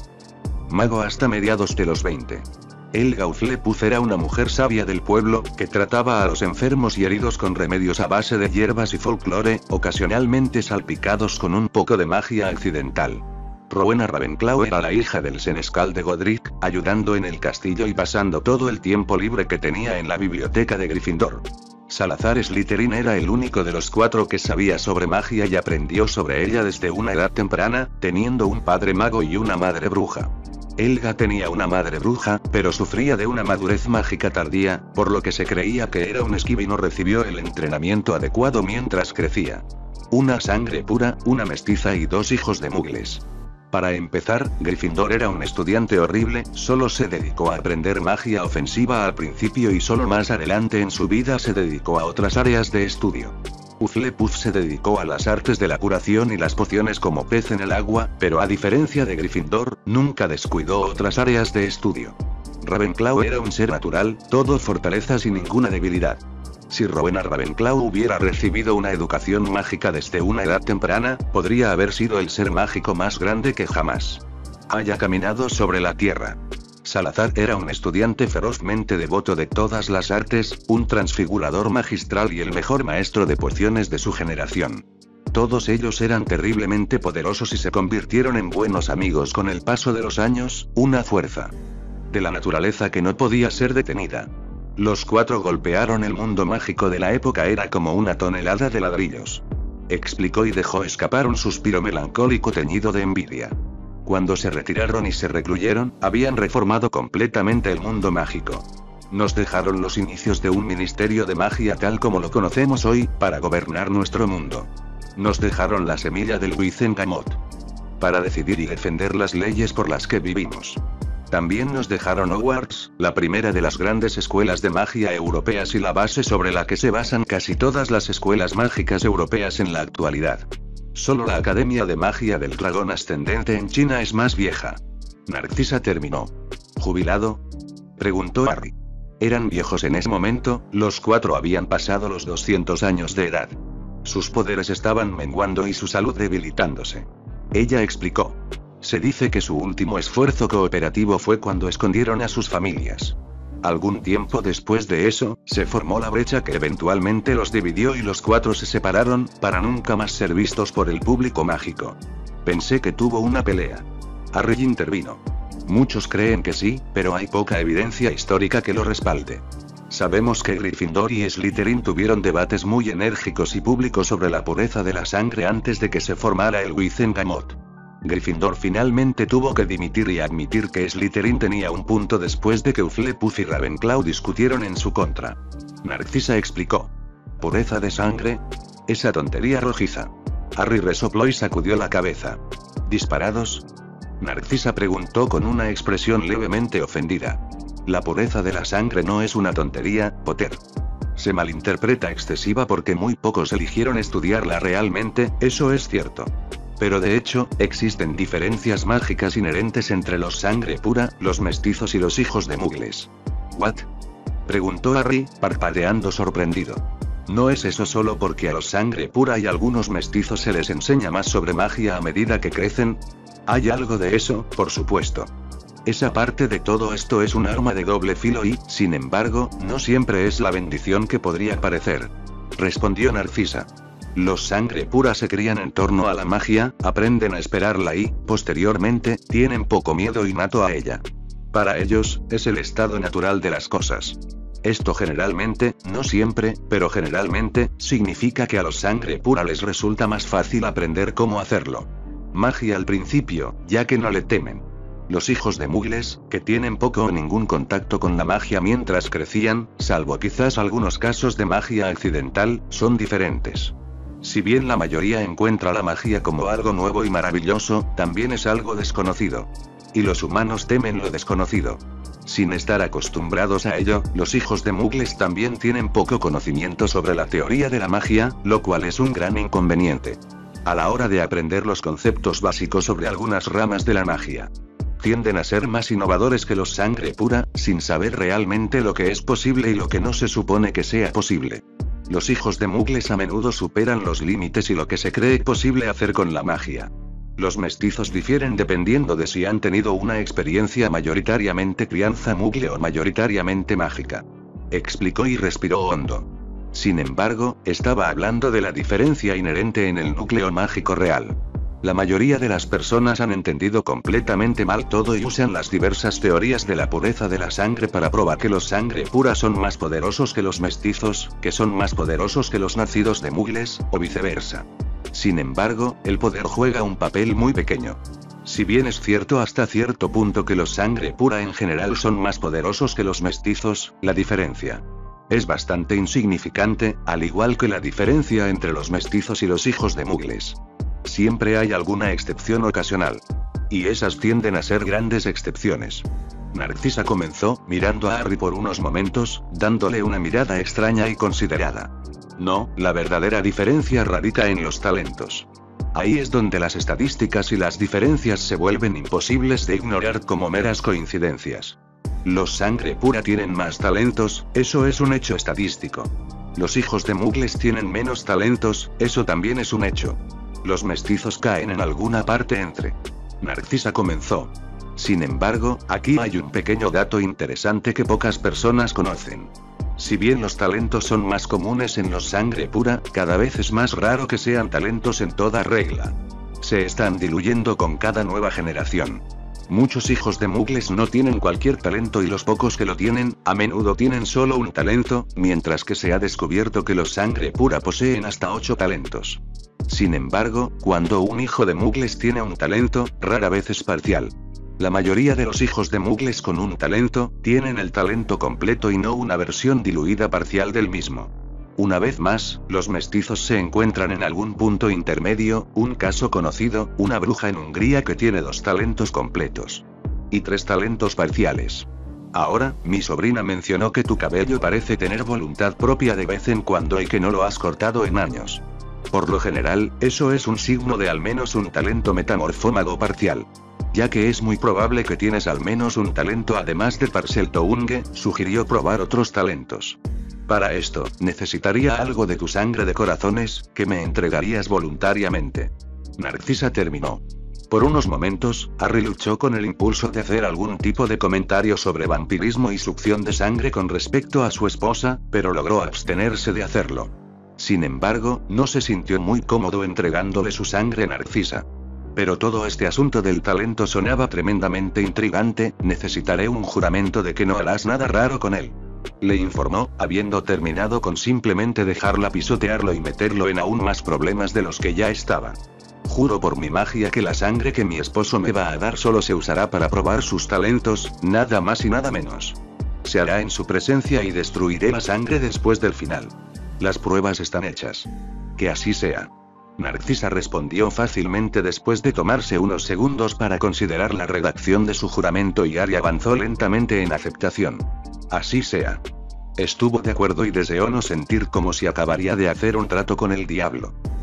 mago hasta mediados de los 20. Helga Hufflepuff era una mujer sabia del pueblo, que trataba a los enfermos y heridos con remedios a base de hierbas y folclore, ocasionalmente salpicados con un poco de magia accidental. Rowena Ravenclaw era la hija del senescal de Godric, ayudando en el castillo y pasando todo el tiempo libre que tenía en la biblioteca de Gryffindor. Salazar Slytherin era el único de los 4 que sabía sobre magia y aprendió sobre ella desde una edad temprana, teniendo un padre mago y una madre bruja. Helga tenía una madre bruja, pero sufría de una madurez mágica tardía, por lo que se creía que era un esquive y no recibió el entrenamiento adecuado mientras crecía. Una sangre pura, una mestiza y 2 hijos de muggles. Para empezar, Gryffindor era un estudiante horrible, solo se dedicó a aprender magia ofensiva al principio y solo más adelante en su vida se dedicó a otras áreas de estudio. Hufflepuff se dedicó a las artes de la curación y las pociones como pez en el agua, pero a diferencia de Gryffindor, nunca descuidó otras áreas de estudio. Ravenclaw era un ser natural, todo fortalezas y ninguna debilidad. Si Rowena Ravenclaw hubiera recibido una educación mágica desde una edad temprana, podría haber sido el ser mágico más grande que jamás haya caminado sobre la tierra. Salazar era un estudiante ferozmente devoto de todas las artes, un transfigurador magistral y el mejor maestro de pociones de su generación. Todos ellos eran terriblemente poderosos y se convirtieron en buenos amigos con el paso de los años, una fuerza de la naturaleza que no podía ser detenida. Los 4 golpearon el mundo mágico de la época era como una tonelada de ladrillos. Explicó y dejó escapar un suspiro melancólico teñido de envidia. Cuando se retiraron y se recluyeron, habían reformado completamente el mundo mágico. Nos dejaron los inicios de un ministerio de magia tal como lo conocemos hoy, para gobernar nuestro mundo. Nos dejaron la semilla del Wizengamot para decidir y defender las leyes por las que vivimos. También nos dejaron Hogwarts, la primera de las grandes escuelas de magia europeas y la base sobre la que se basan casi todas las escuelas mágicas europeas en la actualidad. Solo la Academia de Magia del Dragón Ascendente en China es más vieja. Narcisa terminó. ¿Jubilado?, preguntó Harry. Eran viejos en ese momento, los 4 habían pasado los 200 años de edad. Sus poderes estaban menguando y su salud debilitándose. Ella explicó. Se dice que su último esfuerzo cooperativo fue cuando escondieron a sus familias. Algún tiempo después de eso, se formó la brecha que eventualmente los dividió y los 4 se separaron, para nunca más ser vistos por el público mágico. Pensé que tuvo una pelea. Harry intervino. Muchos creen que sí, pero hay poca evidencia histórica que lo respalde. Sabemos que Gryffindor y Slytherin tuvieron debates muy enérgicos y públicos sobre la pureza de la sangre antes de que se formara el Wizengamot. Gryffindor finalmente tuvo que dimitir y admitir que Slytherin tenía un punto después de que Hufflepuff y Ravenclaw discutieron en su contra. Narcisa explicó. ¿Pureza de sangre? Esa tontería rojiza. Harry resopló y sacudió la cabeza. ¿Disparados? Narcisa preguntó con una expresión levemente ofendida. La pureza de la sangre no es una tontería, Potter. Se malinterpreta excesiva porque muy pocos eligieron estudiarla realmente, eso es cierto. Pero de hecho, existen diferencias mágicas inherentes entre los sangre pura, los mestizos y los hijos de muggles. ¿What?, preguntó Harry, parpadeando sorprendido. ¿No es eso solo porque a los sangre pura y algunos mestizos se les enseña más sobre magia a medida que crecen? Hay algo de eso, por supuesto. Esa parte de todo esto es un arma de doble filo y, sin embargo, no siempre es la bendición que podría parecer. Respondió Narcisa. Los sangre pura se crían en torno a la magia, aprenden a esperarla y, posteriormente, tienen poco miedo innato a ella. Para ellos, es el estado natural de las cosas. Esto generalmente, no siempre, pero generalmente, significa que a los sangre pura les resulta más fácil aprender cómo hacerlo. Magia al principio, ya que no le temen. Los hijos de muggles, que tienen poco o ningún contacto con la magia mientras crecían, salvo quizás algunos casos de magia accidental, son diferentes. Si bien la mayoría encuentra la magia como algo nuevo y maravilloso, también es algo desconocido. Y los humanos temen lo desconocido. Sin estar acostumbrados a ello, los hijos de muggles también tienen poco conocimiento sobre la teoría de la magia, lo cual es un gran inconveniente. A la hora de aprender los conceptos básicos sobre algunas ramas de la magia, tienden a ser más innovadores que los sangre pura, sin saber realmente lo que es posible y lo que no se supone que sea posible. Los hijos de muggles a menudo superan los límites y lo que se cree posible hacer con la magia. Los mestizos difieren dependiendo de si han tenido una experiencia mayoritariamente crianza muggle o mayoritariamente mágica. Explicó y respiró hondo. Sin embargo, estaba hablando de la diferencia inherente en el núcleo mágico real. La mayoría de las personas han entendido completamente mal todo y usan las diversas teorías de la pureza de la sangre para probar que los sangre pura son más poderosos que los mestizos, que son más poderosos que los nacidos de muggles, o viceversa. Sin embargo, el poder juega un papel muy pequeño. Si bien es cierto hasta cierto punto que los sangre pura en general son más poderosos que los mestizos, la diferencia es bastante insignificante, al igual que la diferencia entre los mestizos y los hijos de muggles. Siempre hay alguna excepción ocasional. Y esas tienden a ser grandes excepciones. Narcisa comenzó, mirando a Harry por unos momentos, dándole una mirada extraña y considerada. No, la verdadera diferencia radica en los talentos. Ahí es donde las estadísticas y las diferencias se vuelven imposibles de ignorar como meras coincidencias. Los sangre pura tienen más talentos, eso es un hecho estadístico. Los hijos de muggles tienen menos talentos, eso también es un hecho. Los mestizos caen en alguna parte entre. Narcisa comenzó. Sin embargo, aquí hay un pequeño dato interesante que pocas personas conocen. Si bien los talentos son más comunes en los sangre pura, cada vez es más raro que sean talentos en toda regla. Se están diluyendo con cada nueva generación. Muchos hijos de muggles no tienen cualquier talento y los pocos que lo tienen, a menudo tienen solo un talento, mientras que se ha descubierto que los sangre pura poseen hasta 8 talentos. Sin embargo, cuando un hijo de muggles tiene un talento, rara vez es parcial. La mayoría de los hijos de muggles con un talento, tienen el talento completo y no una versión diluida parcial del mismo. Una vez más, los mestizos se encuentran en algún punto intermedio, un caso conocido, una bruja en Hungría que tiene 2 talentos completos. Y 3 talentos parciales. Ahora, mi sobrina mencionó que tu cabello parece tener voluntad propia de vez en cuando y que no lo has cortado en años. Por lo general, eso es un signo de al menos un talento metamorfómago parcial. Ya que es muy probable que tienes al menos un talento además de Parseltounge, sugirió probar otros talentos. Para esto, necesitaría algo de tu sangre de corazones, que me entregarías voluntariamente. Narcisa terminó. Por unos momentos, Harry luchó con el impulso de hacer algún tipo de comentario sobre vampirismo y succión de sangre con respecto a su esposa, pero logró abstenerse de hacerlo. Sin embargo, no se sintió muy cómodo entregándole su sangre a Narcisa. Pero todo este asunto del talento sonaba tremendamente intrigante, necesitaré un juramento de que no harás nada raro con él. Le informó, habiendo terminado con simplemente dejarla pisotearlo y meterlo en aún más problemas de los que ya estaba. Juro por mi magia que la sangre que mi esposo me va a dar solo se usará para probar sus talentos, nada más y nada menos. Se hará en su presencia y destruiré la sangre después del final. Las pruebas están hechas. Que así sea. Narcisa respondió fácilmente después de tomarse unos segundos para considerar la redacción de su juramento y Harry avanzó lentamente en aceptación. Así sea. Estuvo de acuerdo y deseó no sentir como si acabaría de hacer un trato con el diablo.